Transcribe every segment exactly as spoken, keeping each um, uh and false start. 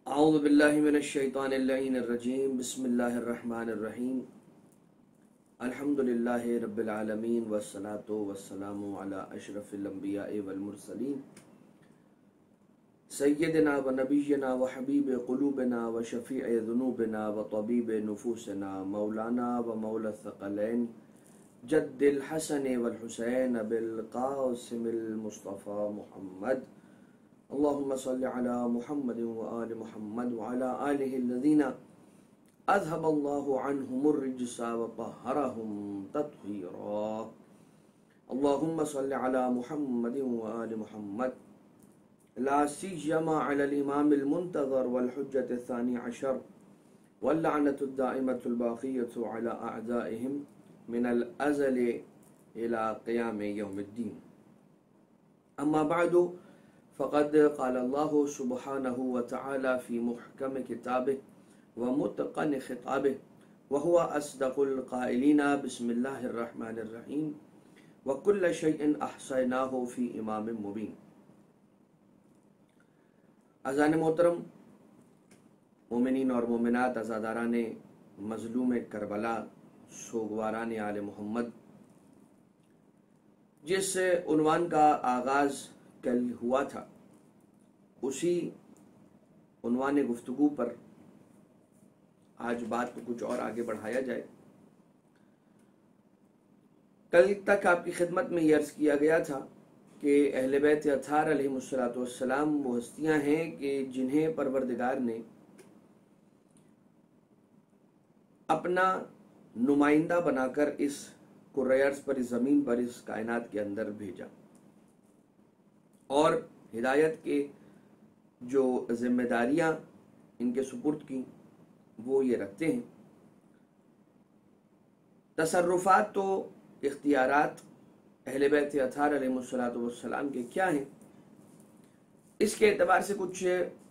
اعوذ باللہ من الشیطان اللعین الرجیم بسم اللہ الرحمن الرحیم الحمدللہ رب العالمین والصلاة والسلام علی اشرف الانبیاء والمرسلین سیدنا و نبینا و حبیب قلوبنا و شفیع ذنوبنا و طبیب نفوسنا مولانا و مولا الثقلین جد الحسن والحسین بالقاسم المصطفى محمد اللهم صل على محمد وآل محمد وعلى آله الذين أذهب الله عنهم الرجس وطهرهم تطهيرا اللهم صل على محمد وآل محمد لا سيما على الإمام المنتظر والحجة الثاني عشر واللعنة الدائمة الباقية على أعدائهم من الأزل إلى قيام يوم الدين. أما بعد فقد قال الله سبحانه وتعالى في محكم كتابه ومتقن خطابه وهو أصدق القائلين بسم الله الرحمن الرحيم وكل شيء أحصيناه في إمام مبين. اذان محترم مومنین اور مومنات، عزاداران مظلوم کربلا، سوگواران آل محمد، جس عنوان کا آغاز کل ہوا تھا اسی عنوان گفتگو پر آج بات کو کچھ اور آگے بڑھایا جائے. کل تک آپ کی خدمت میں یہ عرض کیا گیا تھا کہ اہل بیت اطہار علیہ السلام وہ ہستیاں ہیں کہ جنہیں پروردگار نے اپنا نمائندہ بنا کر اس کرۂ ارض پر، اس زمین پر، اس کائنات کے اندر بھیجا اور ہدایت کے جو ذمہ داریاں ان کے سپرد کی وہ یہ رکھتے ہیں. تصرفات تو اختیارات اہل بیت اطہار علیہ السلام کے کیا ہیں، اس کے اعتبار سے کچھ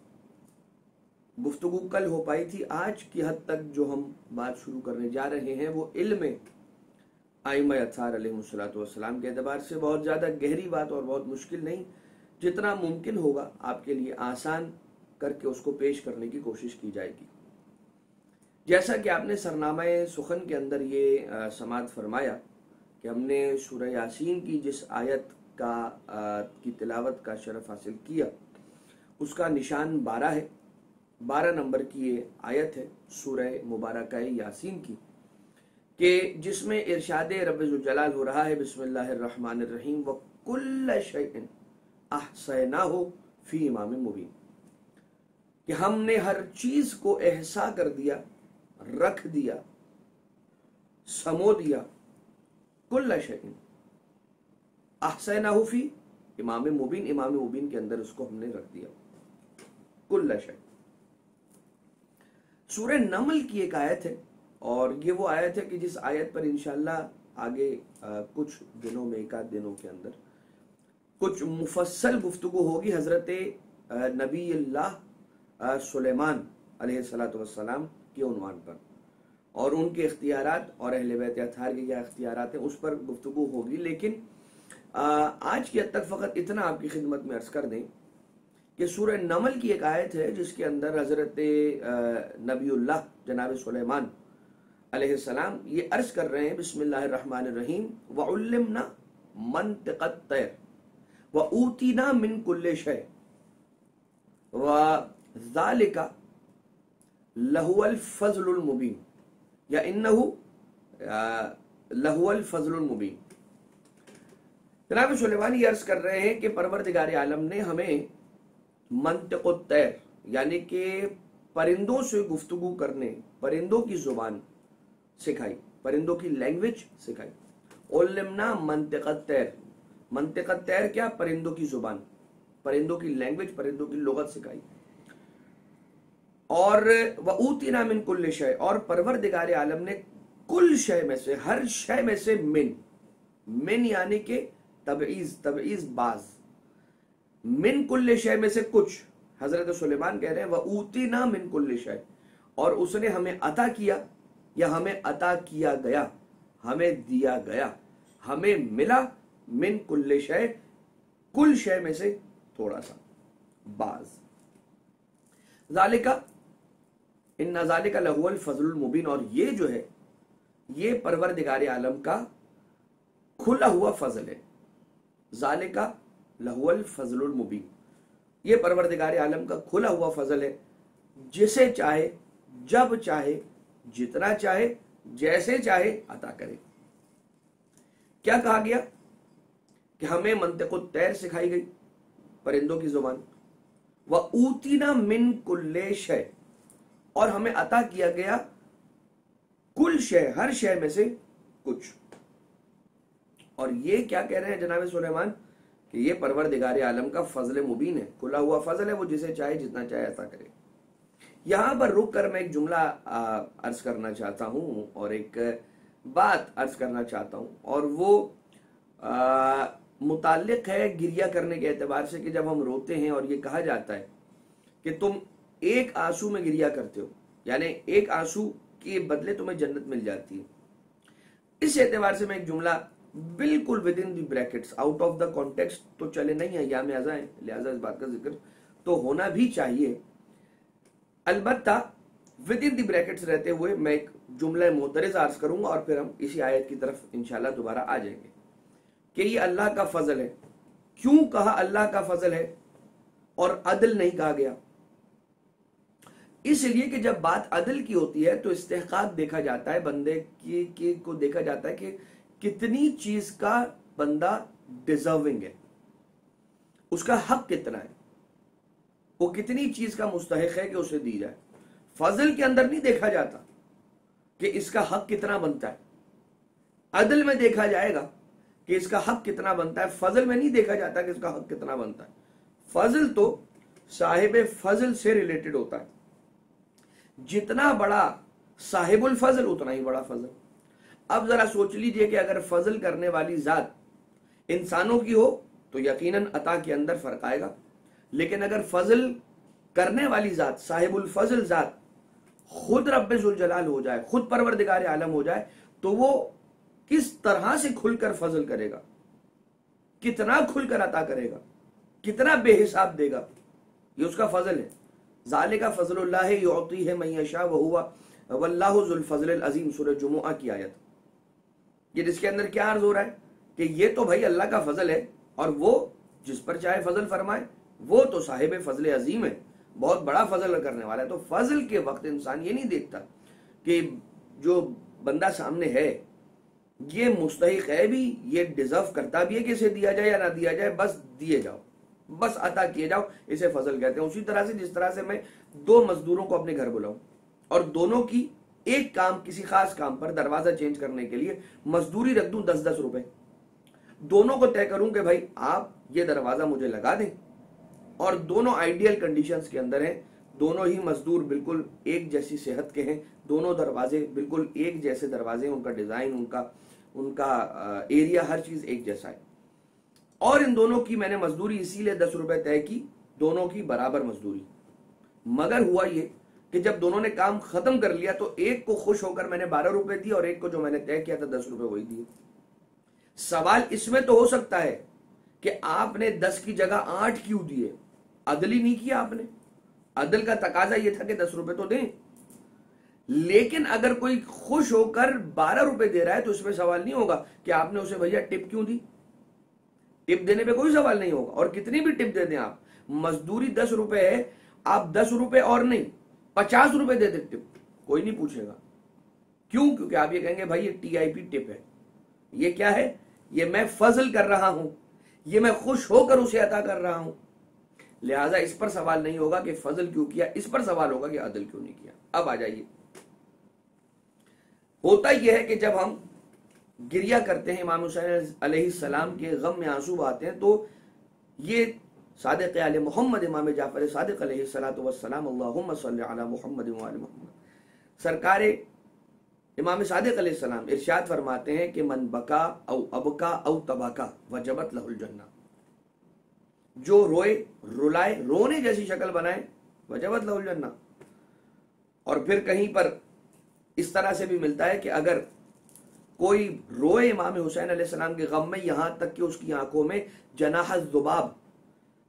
گفتگو کل ہو پائی تھی. آج کی حد تک جو ہم بات شروع کرنے جا رہے ہیں وہ علم ائمہ اطہار علیہ السلام کے اعتبار سے بہت زیادہ گہری بات اور بہت مشکل نہیں، جتنا ممکن ہوگا آپ کے لیے آسان کر کے اس کو پیش کرنے کی کوشش کی جائے گی. جیسا کہ آپ نے سرنامہ سخن کے اندر یہ سماعت فرمایا کہ ہم نے سورہ یاسین کی جس آیت کا کی تلاوت کا شرف حاصل کیا اس کا نشان بارہ ہے. بارہ نمبر کی یہ آیت ہے سورہ مبارکہ یاسین کی، کہ جس میں ارشاد رب ذوالجلال ہو رہا ہے بسم اللہ الرحمن الرحیم وَكُلَّ شَيْءٍ أَحْصَيْنَاهُ فِي إِمَامٍ مُبِينٍ، کہ ہم نے ہر چیز کو احصا کر دیا، رکھ دیا، سمو دیا. كُلَّ شَيْءٍ أَحْصَيْنَاهُ فِي امام مبین، امام مبین کے اندر اس کو ہم نے رکھ دیا. كُلَّ شَيْءٍ سورہ نمل کی ایک آیت ہے، اور یہ وہ آیت ہے کہ جس آیت پر انشاءاللہ آگے کچھ دنوں میں، ایک آدھ دنوں کے اندر کچھ مفصل گفتگو ہوگی حضرت نبی اللہ سلیمان علیہ السلام کے عنوان پر، اور ان کے اختیارات اور اہل بیت اطہار کے کیا اختیارات ہیں اس پر گفتگو ہوگی. لیکن آج کی حد تک فقط اتنا آپ کی خدمت میں عرض کر دیں کہ سورہ نمل کی ایک آیت ہے جس کے اندر حضرت نبی اللہ جناب سلیمان علیہ السلام یہ عرض کر رہے ہیں بسم اللہ الرحمن الرحیم وَعُلِّمْنَا مَنْطِقَ الطَّيْرِ وَأُوتِينَا مِنْ كُلِّ شَيْءٍ وَذَلِكَ لَهُوَ الْفَضْلُ الْمُبِينُ، یا إِنَّهُ لَهُوَ الْفَضْلُ الْمُبِينُ. جناب سلیمان یہ عرض کر رہے ہیں کہ پروردگار عالم نے ہمیں منطق الطیر یعنی کہ پرندوں سے گفتگو کرنے، پرندوں کی زبان سکھائی، پرندوں کی لینگویج سکھائی. علمنا منطق الطیر، منطق الطیر کیا؟ پرندوں کی زبان، پرندوں کی لینگویج، پرندوں کی لغت سکھائی. اور وَأُوتِنَا مِن كُلِّ شَيْءٍ، اور پروردگار عالم نے کل شے میں سے، ہر شے میں سے، من من یعنی کہ تبعیض، تبعیض بعض، من کل شے میں سے کچھ. حضرت سلیمان کہہ رہے ہیں وَأُوتِنَا مِن كُلِّ شَيْءٍ، اور اس نے ہمیں عطا کیا یا ہمیں عطا کیا گیا، ہمیں دیا گیا، ہمیں ملا من کل شے، کل شے میں سے تھوڑا سا، بعض. ذالکا ان ذالکا لہو الفضل المبین، اور یہ جو ہے یہ پروردگار عالم کا کھلا ہوا فضل ہے. ذالکا لہو الفضل المبین، یہ پروردگار عالم کا کھلا ہوا فضل ہے، جسے چاہے جب چاہے جتنا چاہے جیسے چاہے عطا کرے. کیا کہا گیا کہ ہمیں منطق الطیر سکھائی گئی، پرندوں کی زبان، وَأُوتِنَا مِن كُلِّ شَيْءٍ، اور ہمیں عطا کیا گیا کل شے، ہر شے میں سے کچھ. اور یہ کیا کہہ رہے ہیں جناب سلیمان کہ یہ پروردگار عالم کا فضل مبین ہے، کھلا ہوا فضل ہے، وہ جسے چاہے جتنا چاہے عطا کرے. یہاں پر رک کر میں ایک جملہ عرض کرنا چاہتا ہوں اور ایک بات عرض کرنا چاہتا ہوں، اور وہ آ, متعلق ہے گریہ کرنے کے اعتبار سے کہ جب ہم روتے ہیں اور یہ کہا جاتا ہے کہ تم ایک آنسو میں گریہ کرتے ہو، یعنی ایک آنسو کے بدلے تمہیں جنت مل جاتی ہے. اس اعتبار سے میں ایک جملہ بالکل with in the brackets, out of the context تو چلے نہیں ہے، یا میں ازا ہے، لہذا اس بات کا ذکر تو ہونا بھی چاہیے، البتہ ود ان دی بریکٹس رہتے ہوئے میں ایک جملہ معترض عرض کروں گا اور پھر ہم اسی آیت کی طرف انشاءاللہ دوبارہ آ جائیں گے کہ یہ اللہ کا فضل ہے. کیوں کہا اللہ کا فضل ہے اور عدل نہیں کہا گیا؟ اس لیے کہ جب بات عدل کی ہوتی ہے تو استحقاق دیکھا جاتا ہے، بندے کی, کی کو دیکھا جاتا ہے کہ کتنی چیز کا بندہ ڈیزرونگ ہے، اس کا حق کتنا ہے، وہ کتنی چیز کا مستحق ہے کہ اسے دی جائے. فضل کے اندر نہیں دیکھا جاتا کہ اس کا حق کتنا بنتا ہے، عدل میں دیکھا جائے گا کہ اس کا حق کتنا بنتا ہے، فضل میں نہیں دیکھا جاتا کہ اس کا حق کتنا بنتا ہے. فضل تو صاحب فضل سے ریلیٹڈ ہوتا ہے، جتنا بڑا صاحب الفضل اتنا ہی بڑا فضل. اب ذرا سوچ لیجئے کہ اگر فضل کرنے والی ذات انسانوں کی ہو تو یقیناً عطا کے اندر فرق آئے گا، لیکن اگر فضل کرنے والی ذات صاحب الفضل ذات خود رب ذوالجلال ہو جائے، خود پروردگار عالم ہو جائے، تو وہ کس طرح سے کھل کر فضل کرے گا، کتنا کھل کر عطا کرے گا، کتنا بے حساب دے گا. یہ اس کا فضل ہے. ذالک فضل اللہ یعطیہ من یشاء وہو واللہ ذو الفضل العظیم، سورہ جمعہ کی آیت. یہ جس کے اندر کیا عرض ہو رہا ہے کہ یہ تو بھائی اللہ کا فضل ہے، اور وہ جس پر چاہے فضل فرمائے، وہ تو صاحب فضل عظیم ہے، بہت بڑا فضل کرنے والا ہے. تو فضل کے وقت انسان یہ نہیں دیکھتا کہ جو بندہ سامنے ہے یہ مستحق ہے بھی، یہ ڈیزرو کرتا بھی ہے کہ اسے دیا جائے یا نہ دیا جائے، بس دیے جاؤ، بس عطا کیے جاؤ، اسے فضل کہتے ہیں. اسی طرح سے جس طرح سے میں دو مزدوروں کو اپنے گھر بلاؤں اور دونوں کی ایک کام، کسی خاص کام پر دروازہ چینج کرنے کے لیے مزدوری رکھ دوں دس دس روپے، دونوں کو طے کروں کہ بھائی آپ یہ دروازہ مجھے لگا دیں، اور دونوں آئیڈیل کنڈیشنز کے اندر ہیں، دونوں ہی مزدور بالکل ایک جیسی صحت کے ہیں، دونوں دروازے بالکل ایک جیسے دروازے، ان کا ڈیزائن، ان کا ان کا ایریا، ہر چیز ایک جیسا ہے، اور ان دونوں کی میں نے مزدوری اسی لیے دس روپے طے کی، دونوں کی برابر مزدوری. مگر ہوا یہ کہ جب دونوں نے کام ختم کر لیا تو ایک کو خوش ہو کر میں نے بارہ روپے دی اور ایک کو جو میں نے طے کیا تھا دس روپے وہی دیے. سوال اس میں تو ہو سکتا ہے کہ آپ نے دس کی جگہ آٹھ کیوں دیے، عدل ہی نہیں کیا آپ نے. عدل کا تقاضا یہ تھا کہ دس روپے تو دیں، لیکن اگر کوئی خوش ہو کر بارہ روپے دے رہا ہے تو اس میں سوال نہیں ہوگا کہ آپ نے اسے بھیا ٹپ کیوں دی. ٹپ دینے پہ کوئی سوال نہیں ہوگا، اور کتنی بھی ٹپ دے دیں آپ، مزدوری دس روپے ہے، آپ دس روپے اور نہیں پچاس روپے دے دیں ٹپ، کوئی نہیں پوچھے گا. کیوں؟ کیونکہ آپ یہ کہیں گے بھائی یہ ٹی آئی پی ٹپ ہے، یہ کیا ہے، یہ میں فضل کر رہا ہوں، یہ میں خوش ہو کر اسے عطا کر رہا ہوں. لہٰذا اس پر سوال نہیں ہوگا کہ فضل کیوں کیا، اس پر سوال ہوگا کہ عدل کیوں نہیں کیا. اب آ جائیے، ہوتا یہ ہے کہ جب ہم گریہ کرتے ہیں، امام حسین علیہ السلام کے غم میں آنسو آتے ہیں، تو یہ صادق آل محمد امام جعفر صادق علیہ السلام، اللہم صلی علی محمد و آل محمد، سرکار امام صادق علیہ السلام ارشاد فرماتے ہیں کہ من بکا او ابکا او تباکا وجبت لہ الجنہ، جو روئے، رلائے، رونے جیسی شکل بنائے، وجبت لہ الجنہ. اور پھر کہیں پر اس طرح سے بھی ملتا ہے کہ اگر کوئی روئے امام حسین علیہ السلام کے غم میں، یہاں تک کہ اس کی آنکھوں میں جناح الذباب،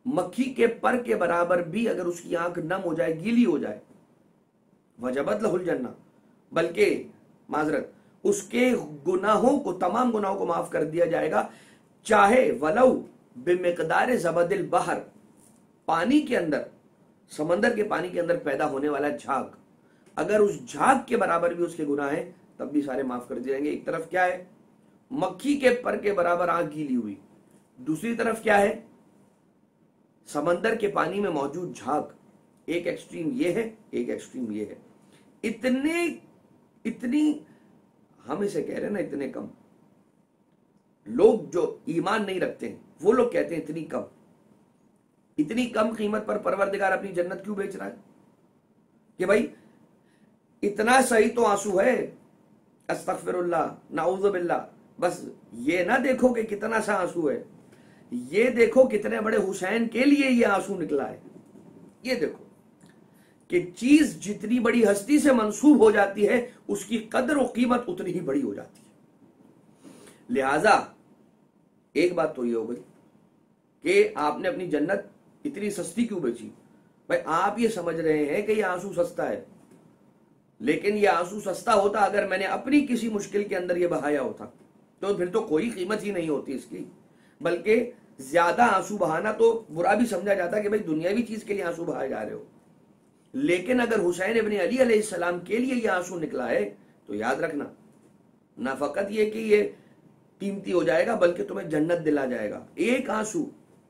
مکھی کے پر کے برابر بھی اگر اس کی آنکھ نم ہو جائے، گیلی ہو جائے، وجبت لہ الجنہ، بلکہ معذرت اس کے گناہوں کو، تمام گناہوں کو معاف کر دیا جائے گا، چاہے ولو بمقدار زبد البحر، پانی کے اندر، سمندر کے پانی کے اندر پیدا ہونے والا جھاگ، اگر اس جھاگ کے برابر بھی اس کے گناہ ہیں تب بھی سارے معاف کر دیے جائیں گے۔ ایک طرف کیا ہے؟ مکھی کے پر کے برابر آنکھ گیلی ہوئی، دوسری طرف کیا ہے؟ سمندر کے پانی میں موجود جھاگ۔ ایک ایکسٹریم یہ ہے، ایک ایکسٹریم یہ ہے۔ اتنے اتنی ہم اسے کہہ رہے ہیں نا، اتنے کم لوگ جو ایمان نہیں رکھتے ہیں وہ لوگ کہتے ہیں اتنی کم، اتنی کم قیمت پر پروردگار اپنی جنت کیوں بیچ رہا ہے؟ کہ بھائی اتنا صحیح تو آنسو ہے، استغفر اللہ، نعوذ باللہ، بس یہ نہ دیکھو کہ کتنا سا آنسو ہے، یہ دیکھو کتنے بڑے حسین کے لیے یہ آنسو نکلا ہے۔ یہ دیکھو کہ چیز جتنی بڑی ہستی سے منسوب ہو جاتی ہے اس کی قدر و قیمت اتنی ہی بڑی ہو جاتی ہے۔ لہذا ایک بات تو یہ ہو گئی کہ آپ نے اپنی جنت اتنی سستی کیوں بیچی؟ بھائی آپ یہ سمجھ رہے ہیں کہ یہ آنسو سستا ہے، لیکن یہ آنسو سستا ہوتا اگر میں نے اپنی کسی مشکل کے اندر یہ بہایا ہوتا تو پھر تو کوئی قیمت ہی نہیں ہوتی اس کی، بلکہ زیادہ آنسو بہانا تو برا بھی سمجھا جاتا کہ بھائی دنیاوی چیز کے لیے آنسو بہائے جا رہے ہو۔ لیکن اگر حسین ابن علی علیہ السلام کے لیے یہ آنسو نکلا ہے تو یاد رکھنا، نہ فقط یہ کہ یہ قیمتی ہو جائے گا بلکہ تمہیں جنت دلا جائے گا۔ ایک آنسو،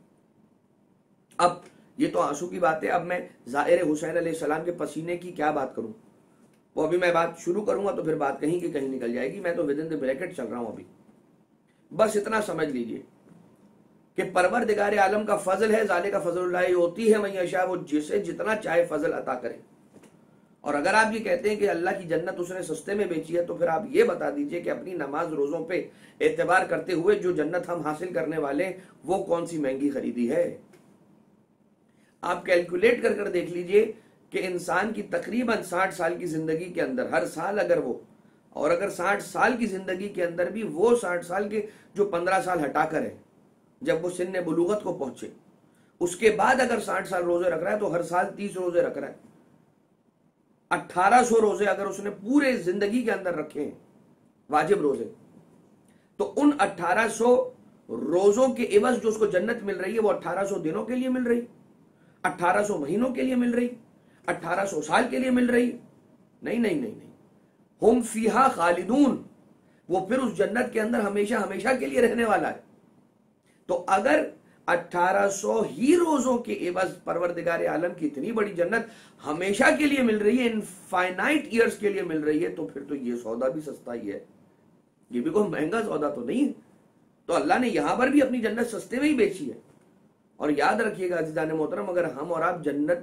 اب یہ تو آنسو کی بات ہے، اب میں ظاہر حسین علیہ السلام کے پسینے کی کیا بات کروں؟ وہ ابھی میں بات شروع کروں گا تو پھر بات کہیں کی کہیں نکل جائے گی، میں تو ود ان دی بریکٹ چل رہا ہوں ابھی۔ بس اتنا سمجھ لیجئے کہ پروردگار عالم کا فضل ہے، ذالک فضل اللہ ہوتی ہے من یشاء، وہ جسے جتنا چاہے فضل عطا کرے۔ اور اگر آپ یہ کہتے ہیں کہ اللہ کی جنت اس نے سستے میں بیچی ہے تو پھر آپ یہ بتا دیجئے کہ اپنی نماز روزوں پہ اعتبار کرتے ہوئے جو جنت ہم حاصل کرنے والے ہیں وہ کون سی مہنگی خریدی ہے؟ آپ کیلکولیٹ کر کر دیکھ لیجئے کہ انسان کی تقریباً ساٹھ سال کی زندگی کے اندر ہر سال اگر وہ، اور اگر ساٹھ سال کی زندگی کے اندر بھی وہ ساٹھ سال کے جو پندرہ سال ہٹا کر ہے جب وہ سن بلوغت کو پہنچے، اس کے بعد اگر ساٹھ سال روزے رکھ رہا ہے تو ہر سال تیس روزے رکھ رہا ہے، اٹھارہ سو روزے اگر اس نے پورے زندگی کے اندر رکھے ہیں واجب روزے، تو ان اٹھارہ سو روزوں کے عوض جو اس کو جنت مل رہی ہے وہ اٹھارہ سو دنوں کے لیے مل رہی، اٹھارہ سو مہینوں کے لیے مل رہی، اٹھارہ سو سال کے لیے مل رہی؟ نہیں نہیں نہیں نہیں، ہم فیہا خالدون، وہ پھر اس جنت کے اندر ہمیشہ ہمیشہ کے لیے رہنے والا ہے۔ تو اگر اٹھارہ سو ہی روزوں کے عوض پروردگار عالم کی اتنی بڑی جنت ہمیشہ کے لیے مل رہی ہے، انفائنائٹ ایئرز کے لیے مل رہی ہے، تو پھر تو یہ سودا بھی سستا ہی ہے، یہ بھی کوئی مہنگا سودا تو نہیں ہے۔ تو اللہ نے یہاں پر بھی اپنی جنت سستے میں ہی بیچی ہے۔ اور یاد رکھیے گا عزیزان محترم، اگر ہم اور آپ جنت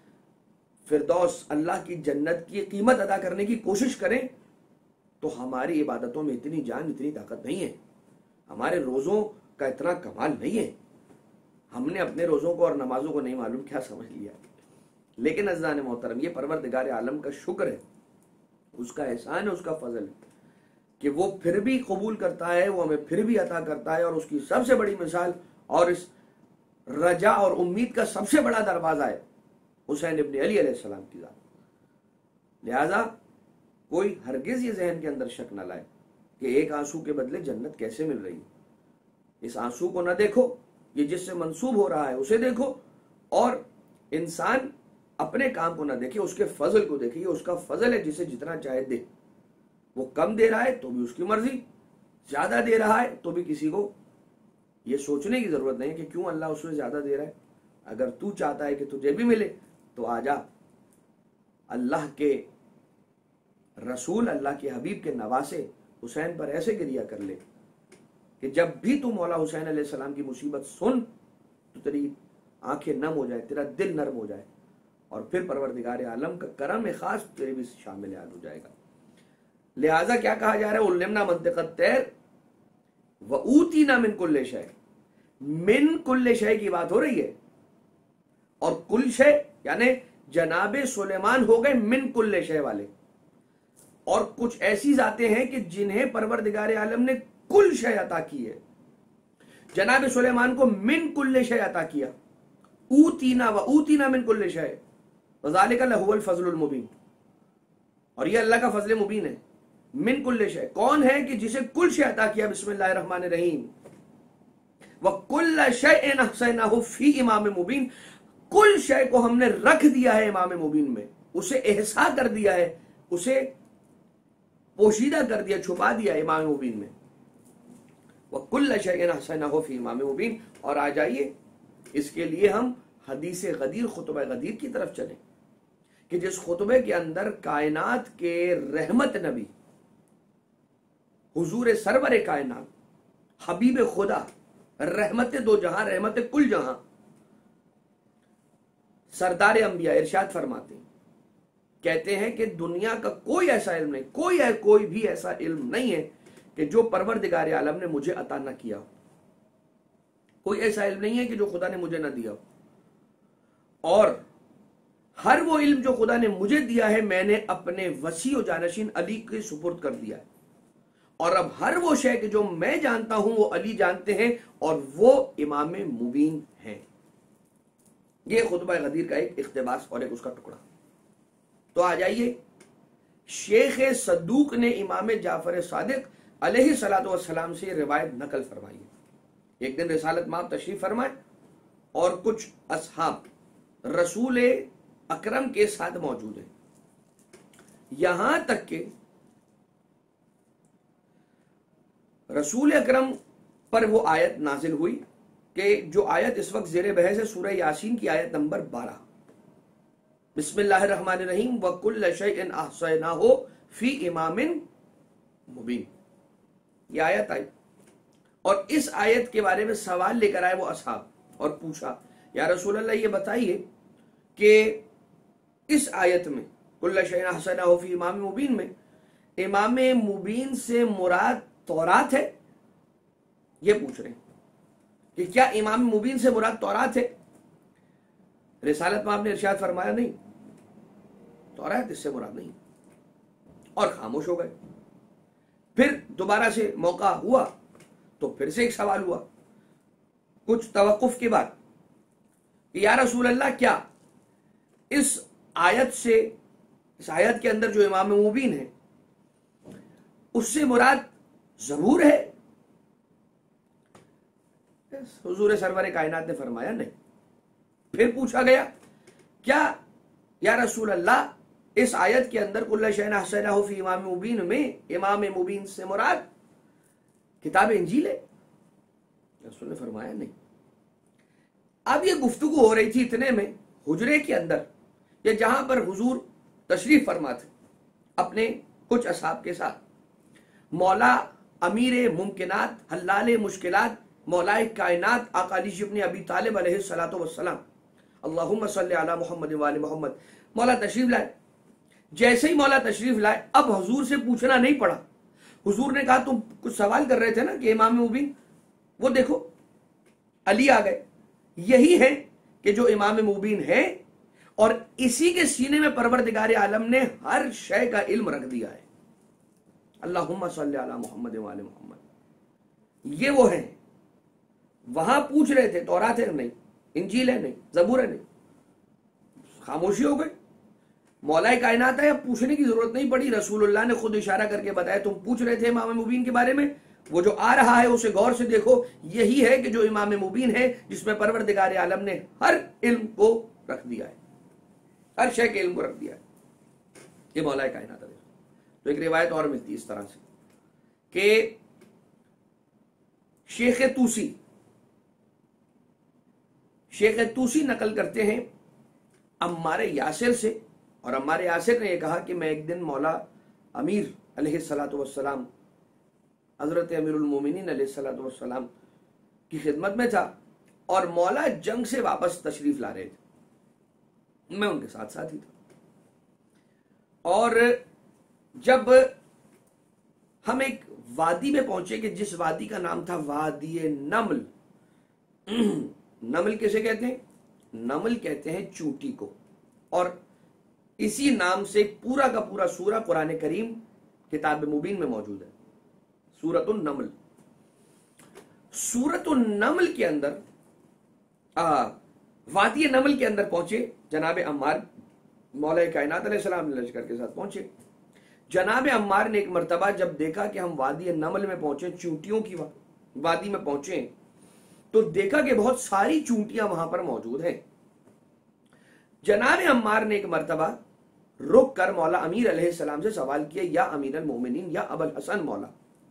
فردوس، اللہ کی جنت کی قیمت ادا کرنے کی کوشش کریں تو ہماری عبادتوں میں اتنی جان، اتنی طاقت نہیں ہے، ہمارے روزوں کا اتنا کمال نہیں ہے، ہم نے اپنے روزوں کو اور نمازوں کو نہیں معلوم کیا سمجھ لیا۔ لیکن عزیزان محترم، یہ پروردگار عالم کا شکر ہے، اس کا احسان ہے، اس کا فضل ہے کہ وہ پھر بھی قبول کرتا ہے، وہ ہمیں پھر بھی عطا کرتا ہے۔ اور اس کی سب سے بڑی مثال اور اس رجا اور امید کا سب سے بڑا دروازہ ہے حسین ابن علی علیہ السلام کی ذات۔ لہذا کوئی ہرگز یہ ذہن کے اندر شک نہ لائے کہ ایک آنسو کے بدلے جنت کیسے مل رہی ہے۔ اس آنسو کو نہ دیکھو، یہ جس سے منسوب ہو رہا ہے اسے دیکھو، اور انسان اپنے کام کو نہ دیکھے، اس کے فضل کو دیکھے۔ اس کا فضل ہے جسے جتنا چاہے دے، وہ کم دے رہا ہے تو بھی اس کی مرضی، زیادہ دے رہا ہے تو بھی کسی کو یہ سوچنے کی ضرورت نہیں کہ کیوں اللہ اس میں زیادہ دے رہا ہے۔ اگر تو چاہتا ہے کہ تجھے بھی ملے تو آ جا، اللہ کے رسول، اللہ کے حبیب کے نواسے حسین پر ایسے گریہ کر لے کہ جب بھی تو مولا حسین علیہ السلام کی مصیبت سن تو تیری آنکھیں نم ہو جائے، تیرا دل نرم ہو جائے، اور پھر پروردگار عالم کا کرم خاص تیرے بھی شامل حال ہو جائے گا۔ لہٰذا کیا کہا جا رہا ہے؟ علمنا منطق الطیر وَأُوتِينَا مِن كُلِّ شَيْءٍ، من کل شے کی بات ہو رہی ہے، اور کل شے یعنی جناب سلیمان ہو گئے من کل شے والے، اور کچھ ایسی ذاتیں ہیں کہ جنہیں پروردگار عالم نے کل شے عطا کی ہے۔ جناب سلیمان کو من کل شے عطا کیا، اوتینا و اوتینا من کل شیء وذالک لہو الفضل المبین، اور یہ اللہ کا فضل مبین ہے۔ من کل شیء، کون ہے کہ جسے کل شے عطا کیا؟ بسم اللہ الرحمن الرحیم، وَكُلَّ شَيْءٍ أَحْصَيْنَاهُ فِي امام مبین، کل شے کو ہم نے رکھ دیا ہے امام مبین میں، اسے احصا کر دیا ہے، اسے پوشیدہ کر دیا، چھپا دیا امام مبین میں۔ وَكُلَّ شَيْءٍ أَحْصَيْنَاهُ فِي امام مبین۔ اور آ جائیے اس کے لیے ہم حدیث غدیر، خطبہ غدیر کی طرف چلیں، کہ جس خطبے کے اندر کائنات کے رحمت نبی، حضور سرور کائنات، حبیب خدا، رحمت دو جہاں، رحمت کل جہاں، سردار انبیاء ارشاد فرماتے ہیں، کہتے ہیں کہ دنیا کا کوئی ایسا علم نہیں، کوئی ہے کوئی بھی ایسا علم نہیں ہے کہ جو پروردگار عالم نے مجھے عطا نہ کیا ہو، کوئی ایسا علم نہیں ہے کہ جو خدا نے مجھے نہ دیا ہو، اور ہر وہ علم جو خدا نے مجھے دیا ہے میں نے اپنے وسیع و جانشین علی کے سپرد کر دیا ہے، اور اب ہر وہ شے کہ جو میں جانتا ہوں وہ علی جانتے ہیں، اور وہ امام مبین ہیں۔ یہ خطبہ غدیر کا ایک اقتباس اور ایک اس کا ٹکڑا۔ تو آ جائیے، شیخ صدوق نے امام جعفر صادق علیہ الصلوۃ والسلام سے روایت نقل فرمائی ہے۔ ایک دن رسالت مآب تشریف فرمائے اور کچھ اصحاب رسول اکرم کے ساتھ موجود ہیں، یہاں تک کہ رسول اکرم پر وہ آیت نازل ہوئی کہ جو آیت اس وقت زیر بحث ہے، سورہ یاسین کی آیت نمبر بارہ، بسم اللہ الرحمن الرحیم وَكُلَّ شَيْءٍ أَحْصَيْنَاهُ فِي إِمَامٍ مُبِينٍ، یہ آیت آئی، اور اس آیت کے بارے میں سوال لے کر آئے وہ اصحاب اور پوچھا، یا رسول اللہ یہ بتائیے کہ اس آیت میں كُلَّ شَيْءٍ أَحْصَيْنَاهُ فِي إِمَامٍ مُبِينٍ میں امام مبین سے مراد تورات ہے؟ یہ پوچھ رہے ہیں کہ کیا امام مبین سے مراد تورات ہے؟ رسالت مآب نے ارشاد فرمایا نہیں، تورات اس سے مراد نہیں، اور خاموش ہو گئے۔ پھر دوبارہ سے موقع ہوا تو پھر سے ایک سوال ہوا کچھ توقف کے بعد کہ یا رسول اللہ کیا اس آیت سے، اس آیت کے اندر جو امام مبین ہے اس سے مراد زبور ہے؟ حضور سرور کائنات نے فرمایا نہیں۔ پھر پوچھا گیا کیا یا رسول اللہ اس آیت کے اندر کل شیء احصیناہ فی امام مبین میں امام مبین سے مراد کتاب انجیل ہے؟ رسول نے فرمایا نہیں۔ اب یہ گفتگو ہو رہی تھی اتنے میں حجرے کے اندر، یا جہاں پر حضور تشریف فرما تھے اپنے کچھ اصحاب کے ساتھ، مولا امیر ممکنات حلال مشکلات مولائے کائنات آقا علی ابن ابی طالب علیہ الصلوۃ والسلام، اللہم صلی علی محمد وآل محمد، مولا تشریف لائے۔ جیسے ہی مولا تشریف لائے اب حضور سے پوچھنا نہیں پڑا، حضور نے کہا تم کچھ سوال کر رہے تھے نا کہ امام مبین، وہ دیکھو علی آ گئے، یہی ہے کہ جو امام مبین ہے، اور اسی کے سینے میں پروردگار عالم نے ہر شے کا علم رکھ دیا ہے۔ اللہم صلی علی محمد وآل محمد، یہ وہ ہیں۔ وہاں پوچھ رہے تھے تورات ہے نہیں، انجیل ہے نہیں، زبور ہے نہیں، خاموشی ہو گئی۔ مولا کائنات ہے، اب پوچھنے کی ضرورت نہیں پڑی، رسول اللہ نے خود اشارہ کر کے بتایا تم پوچھ رہے تھے امام مبین کے بارے میں، وہ جو آ رہا ہے اسے غور سے دیکھو، یہی ہے کہ جو امام مبین ہے جس میں پروردگار عالم نے ہر علم کو رکھ دیا ہے، ہر شے کے علم کو رکھ دیا ہے، یہ مولا کائنات ہے۔ تو ایک روایت اور ملتی ہے اس طرح سے کہ شیخ توسی شیخ توسی نقل کرتے ہیں عمار یاسر سے، اور عمار یاسر نے یہ کہا کہ میں ایک دن مولا امیر علیہ الصلوۃ والسلام، حضرت امیر المومنین علیہ الصلوۃ والسلام کی خدمت میں تھا، اور مولا جنگ سے واپس تشریف لا رہے تھے، میں ان کے ساتھ ساتھ ہی تھا، اور جب ہم ایک وادی میں پہنچے کہ جس وادی کا نام تھا وادی نمل، نمل کیسے کہتے ہیں؟ نمل کہتے ہیں چونٹی کو، اور اسی نام سے پورا کا پورا سورہ قرآن کریم کتاب مبین میں موجود ہے، سورۃ النمل۔ سورۃ النمل کے اندر آ وادی نمل کے اندر پہنچے، جناب عمار مولا کائنات علیہ السلام لشکر کے ساتھ پہنچے۔ جناب عمار نے ایک مرتبہ جب دیکھا کہ ہم وادی نمل میں پہنچے، چونٹیوں کی وادی میں پہنچے، تو دیکھا کہ بہت ساری چونٹیاں وہاں پر موجود ہیں۔ جناب عمار نے ایک مرتبہ رک کر مولا امیر علیہ السلام سے سوال کیا، یا امیر المومنین، یا ابو الحسن مولا،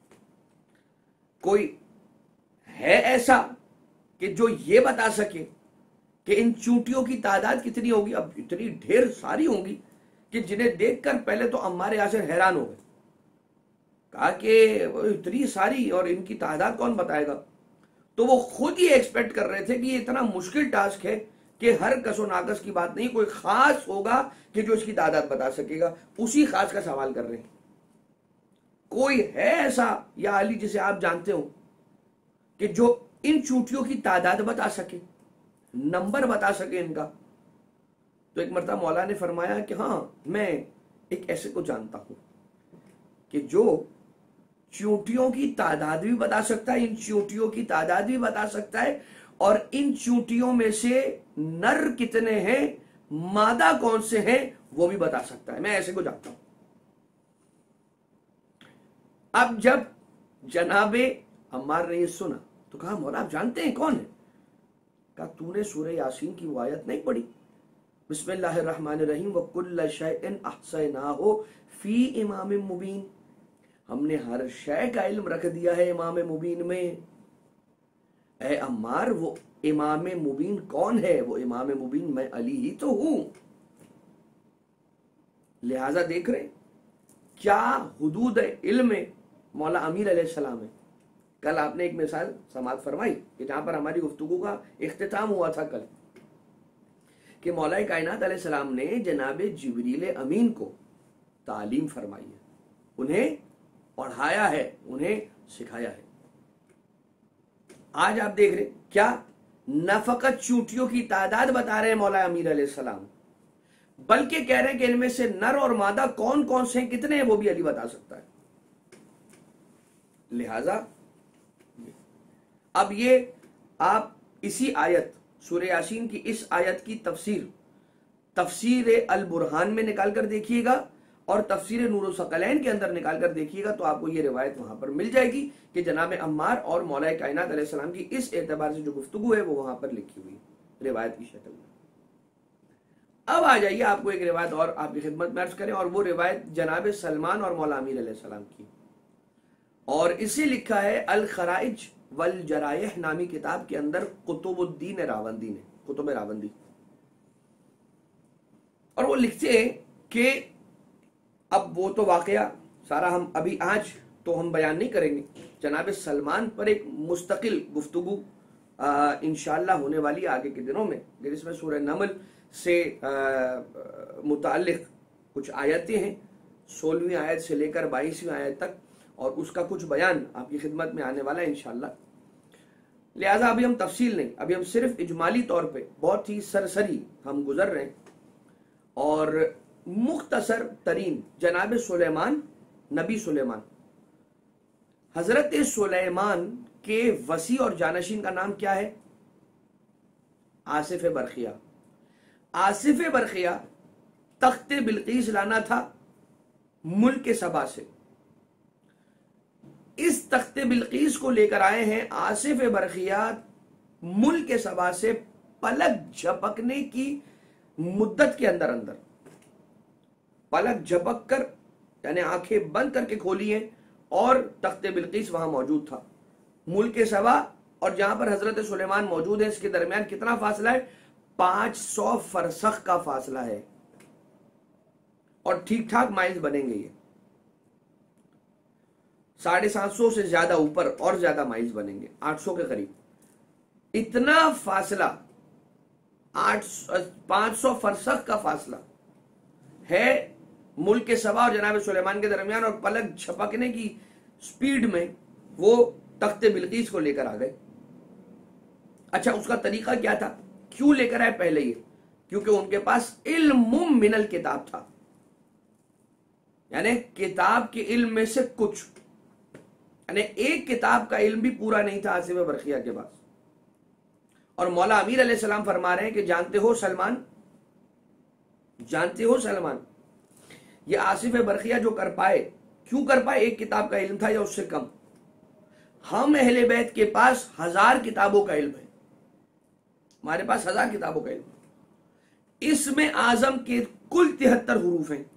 کوئی ہے ایسا کہ جو یہ بتا سکے کہ ان چونٹیوں کی تعداد کتنی ہوگی؟ اب اتنی ڈھیر ساری ہوں گی کہ جنہیں دیکھ کر پہلے تو عمار یاسر حیران ہو گئے، کہا کہ اتنی ساری اور ان کی تعداد کون بتائے گا؟ تو وہ خود ہی ایکسپیکٹ کر رہے تھے کہ یہ اتنا مشکل ٹاسک ہے کہ ہر کس و ناقص کی بات نہیں، کوئی خاص ہوگا کہ جو اس کی تعداد بتا سکے گا، اسی خاص کا سوال کر رہے ہیں۔ کوئی ہے ایسا یا علی جسے آپ جانتے ہو کہ جو ان چونٹیوں کی تعداد بتا سکے، نمبر بتا سکے ان کا؟ تو ایک مرتبہ مولا نے فرمایا کہ ہاں، میں ایک ایسے کو جانتا ہوں کہ جو چونٹیوں کی تعداد بھی بتا سکتا ہے، ان چونٹیوں کی تعداد بھی بتا سکتا ہے، اور ان چونٹیوں میں سے نر کتنے ہیں، مادہ کون سے ہیں، وہ بھی بتا سکتا ہے۔ میں ایسے کو جانتا ہوں۔ اب جب جناب عمار نے یہ سنا تو کہا، مولا آپ جانتے ہیں کون ہے؟ کہا، تو نے سورہ یاسین کی وہ آیت نہیں پڑھی؟ بسم اللہ الرحمن الرحیم وَكُلَّ شَيْءٍ أَحْصَيْنَاهُ فِي إِمَامٍ مُبِينٍ، ہم نے ہر شے کا علم رکھ دیا ہے امام مبین میں۔ اے عمار، وہ امام مبین کون ہے؟ وہ امام مبین میں علی ہی تو ہوں۔ لہذا دیکھ رہے کیا حدود علم مولا امیر علیہ السلام ہے۔ کل آپ نے ایک مثال سماعت فرمائی کہ جہاں پر ہماری گفتگو کا اختتام ہوا تھا کل، کہ مولا کائنات علیہ السلام نے جناب جبریل امین کو تعلیم فرمائی ہے، انہیں پڑھایا ہے، انہیں سکھایا ہے۔ آج آپ دیکھ رہے کیا نہ فقط چونٹیوں کی تعداد بتا رہے ہیں مولا امیر علیہ السلام، بلکہ کہہ رہے ہیں کہ ان میں سے نر اور مادہ کون کون سے ہیں، کتنے ہیں، وہ بھی علی بتا سکتا ہے۔ لہذا اب یہ آپ اسی آیت سورہ یاسین کی اس آیت کی تفسیر تفسیر البرہان میں نکال کر دیکھیے گا، اور تفسیر نور الثقلین کے اندر نکال کر دیکھیے گا، تو آپ کو یہ روایت وہاں پر مل جائے گی کہ جناب عمار اور مولا کائنات علیہ السلام کی اس اعتبار سے جو گفتگو ہے وہ وہاں پر لکھی ہوئی روایت کی شکل میں۔ اب آ جائیے آپ کو ایک روایت اور آپ کی خدمت میں عرض کریں، اور وہ روایت جناب سلمان اور مولا امیر علیہ السلام کی، اور اسے لکھا ہے الخرائج والجرائح نامی کتاب کے اندر قطب الدین راوندی نے، قطب راوندی، اور وہ لکھتے ہیں کہ اب وہ تو واقعہ سارا ہم ابھی آج تو ہم بیان نہیں کریں گے، جناب سلمان پر ایک مستقل گفتگو انشاءاللہ ہونے والی آگے کے دنوں میں، جس میں سورہ نمل سے متعلق کچھ آیتیں ہیں، سولہویں آیت سے لے کر بائیسویں آیت تک، اور اس کا کچھ بیان آپ کی خدمت میں آنے والا ہے انشاءاللہ۔ لہٰذا ابھی ہم تفصیل نہیں، ابھی ہم صرف اجمالی طور پہ بہت ہی سرسری ہم گزر رہے ہیں، اور مختصر ترین جناب سلیمان، نبی سلیمان، حضرت سلیمان کے وصی اور جانشین کا نام کیا ہے؟ آصف برقیہ۔ آصف برقیہ تخت بلقیس لانا تھا ملک سبا سے، اس تخت بلقیس کو لے کر آئے ہیں آصف برقیہ ملک سبا سے پلک جھپکنے کی مدت کے اندر اندر، پلک جھپک کر یعنی آنکھیں بند کر کے کھولی ہیں، اور تخت بلقیس وہاں موجود تھا۔ ملک سبا اور جہاں پر حضرت سلیمان موجود ہیں اس کے درمیان کتنا فاصلہ ہے؟ پانچ سو فرسخ کا فاصلہ ہے، اور ٹھیک ٹھاک مائلز بنیں گے، یہ ساڑھے سات سو سے زیادہ اوپر اور زیادہ مائلز بنیں گے، آٹھ سو کے قریب۔ اتنا فاصلہ، آٹھ پانچ سو فرسخ کا فاصلہ ہے ملک سبا اور جناب سلیمان کے درمیان، اور پلک جھپکنے کی سپیڈ میں وہ تخت بلقیس کو لے کر آ گئے۔ اچھا، اس کا طریقہ کیا تھا؟ کیوں لے کر آئے؟ پہلے یہ کیونکہ ان کے پاس علم من الکتاب تھا، یعنی کتاب کے علم میں سے کچھ، یعنی ایک کتاب کا علم بھی پورا نہیں تھا آصف برقیہ کے پاس، اور مولا امیر علیہ السلام فرما رہے ہیں کہ جانتے ہو سلمان جانتے ہو سلمان یہ آصف برقیہ جو کر پائے، کیوں کر پائے؟ ایک کتاب کا علم تھا یا اس سے کم۔ ہم اہل بیت کے پاس ہزار کتابوں کا علم ہے، ہمارے پاس ہزار کتابوں کا علم ہے، اس میں اعظم کے کل تہتر حروف ہیں،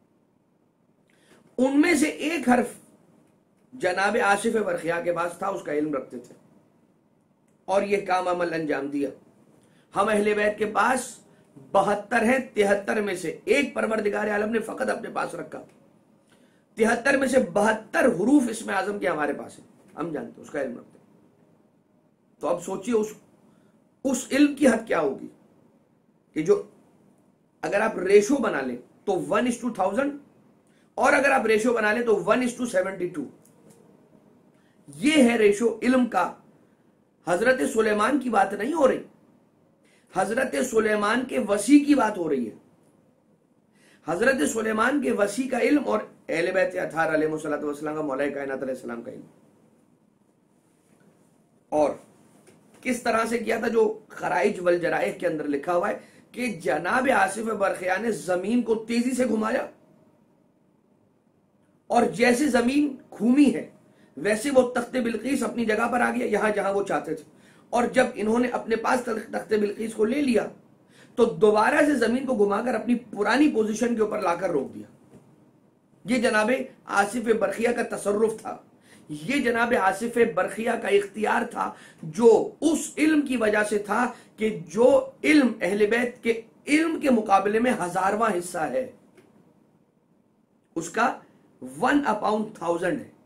ان میں سے ایک حرف جناب آصف برقیہ کے پاس تھا، اس کا علم رکھتے تھے اور یہ کام عمل انجام دیا۔ ہم اہل بیت کے پاس بہتر ہیں، تہتر میں سے ایک پروردگار عالم نے فقط اپنے پاس رکھا، تہتر میں سے بہتر حروف اس میں اعظم کے ہمارے پاس ہیں، ہم جانتے ہیں، اس کا علم رکھتے ہیں۔ تو اب سوچئے اس اس علم کی حد کیا ہوگی کہ جو اگر آپ ریشو بنا لیں تو ون اس ٹو تھاؤزینڈ، اور اگر آپ ریشو بنا لیں تو one is to seventy two, یہ ہے ریشو علم کا۔ حضرت سلیمان کی بات نہیں ہو رہی، حضرت سلیمان کے وسیع کی بات ہو رہی ہے۔ حضرت سلیمان کے وسیع کا علم اور اہل بیت اطہار علیہ السلام کا، مولا کائنات علیہ السلام کا علم، اور کس طرح سے کیا تھا، جو خرائج والجرائح کے اندر لکھا ہوا ہے کہ جناب آصف برقیہ نے زمین کو تیزی سے گھمایا، اور جیسے زمین گھومی ہے ویسے وہ تخت بلقیس اپنی جگہ پر آ گیا، یہاں جہاں وہ چاہتے تھے، اور جب انہوں نے اپنے پاس تخت بلقیس کو لے لیا تو دوبارہ سے زمین کو گھما کر اپنی پرانی پوزیشن کے اوپر لا کر روک دیا۔ یہ جناب آصف برقیہ کا تصرف تھا، یہ جناب آصف برقیہ کا اختیار تھا، جو اس علم کی وجہ سے تھا کہ جو علم اہل بیت کے علم کے مقابلے میں ہزارواں حصہ ہے، اس کا ون اپاؤن تھاؤزینڈ ہے،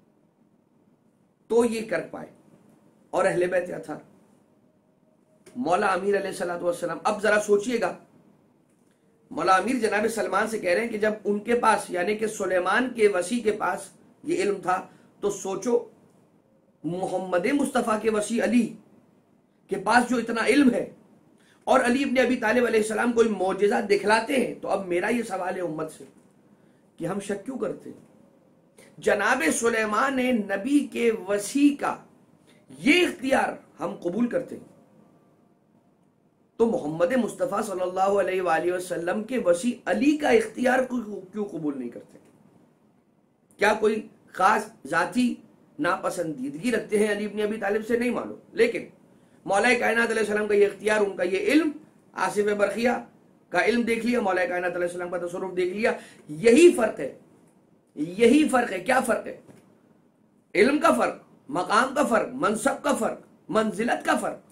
تو یہ کر پائے۔ اور اہل بیت اطہار، مولا امیر علیہ السلام، اب ذرا سوچئے گا، مولا امیر جناب سلمان سے کہہ رہے ہیں کہ جب ان کے پاس یعنی کہ سلیمان کے وسیع کے پاس یہ علم تھا، تو سوچو محمد مصطفیٰ کے وسیع علی کے پاس جو اتنا علم ہے، اور علی ابن ابی طالب علیہ السلام کوئی معجزہ دکھلاتے ہیں، تو اب میرا یہ سوال ہے امت سے کہ ہم شک کیوں کرتے ہیں؟ جناب سلیمان نے نبی کے وسیع کا یہ اختیار ہم قبول کرتے ہیں، تو محمد مصطفیٰ صلی اللہ علیہ وآلہ وسلم کے وسیع علی کا اختیار کیوں قبول نہیں کرتے؟ کیا کوئی خاص ذاتی ناپسندیدگی رکھتے ہیں علی ابن ابی طالب سے؟ نہیں معلوم، لیکن مولا کائنات علیہ السلام کا یہ اختیار، ان کا یہ علم، آصف برقیہ کا علم دیکھ لیا، مولا کائنات علیہ السلام کا تصرف دیکھ لیا، یہی فرق ہے، یہی فرق ہے۔ کیا فرق ہے؟ علم کا فرق، مقام کا فرق، منصب کا فرق، منزلت کا فرق۔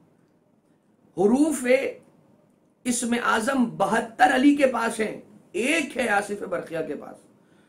حروف اسم اعظم بہتر علی کے پاس ہیں، ایک ہے آصف برقیہ کے پاس۔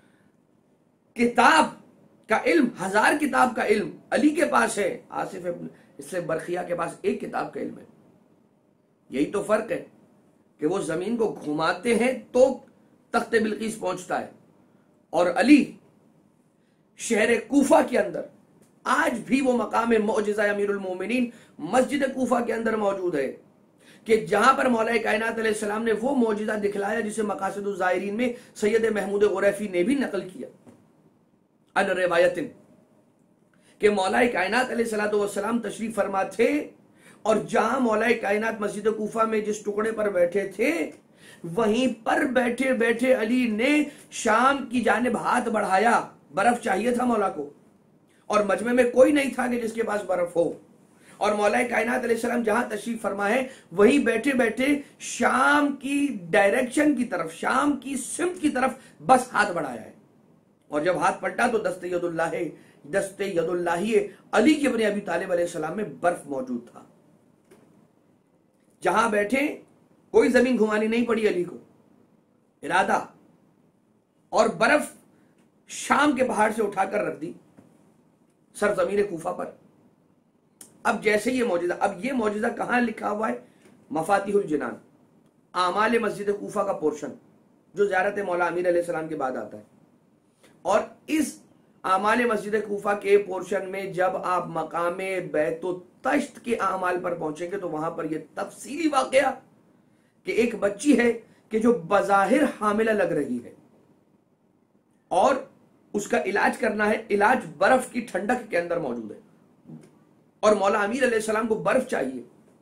کتاب کا علم، ہزار کتاب کا علم علی کے پاس ہے، آصف اس سے برقیہ کے پاس ایک کتاب کا علم ہے۔ یہی تو فرق ہے کہ وہ زمین کو گھماتے ہیں تو تخت بلقیس پہنچتا ہے، اور علی شہر کوفہ کے اندر آج بھی وہ مقام معجزہ امیر المومنین مسجد کوفہ کے اندر موجود ہے، کہ جہاں پر مولا کائنات علیہ السلام نے وہ معجزہ دکھلایا جسے مقاصد الزائرین میں سید محمود غریفی نے بھی نقل کیا ان روایت، کہ مولا کائنات علیہ السلام تشریف فرما تھے، اور جہاں مولا کائنات مسجد کوفہ میں جس ٹکڑے پر بیٹھے تھے، وہیں پر بیٹھے بیٹھے علی نے شام کی جانب ہاتھ بڑھایا، برف چاہیے تھا مولا کو، اور مجمع میں کوئی نہیں تھا کہ جس کے پاس برف ہو، اور مولا کائنات علیہ السلام جہاں تشریف فرما ہے وہیں بیٹھے بیٹھے شام کی ڈائریکشن کی طرف، شام کی سمت کی طرف بس ہاتھ بڑھایا ہے، اور جب ہاتھ پلٹا تو دست ید اللہ دست ید اللہ علی ابن ابی طالب علیہ السلام میں برف موجود تھا۔ جہاں بیٹھے کوئی زمین گھمانی نہیں پڑی علی کو، ارادہ، اور برف شام کے پہاڑ سے اٹھا کر رکھ دی سرزمین کوفہ پر۔ اب جیسے یہ معجزہ، اب یہ معجزہ کہاں لکھا ہوا ہے؟ مفاتیح الجنان، اعمال مسجد کوفہ کا پورشن جو زیارت مولا امیر علیہ السلام کے بعد آتا ہے، اور اس اعمال مسجد کوفہ کے پورشن میں جب آپ مقام بیت الطشت کے اعمال پر پہنچیں گے تو وہاں پر یہ تفصیلی واقعہ کہ ایک بچی ہے کہ جو بظاہر حاملہ لگ رہی ہے، اور اس کا علاج کرنا ہے، علاج برف کی ٹھنڈک کے اندر موجود ہے، اور مولا امیر علیہ السلام کو برف چاہیے،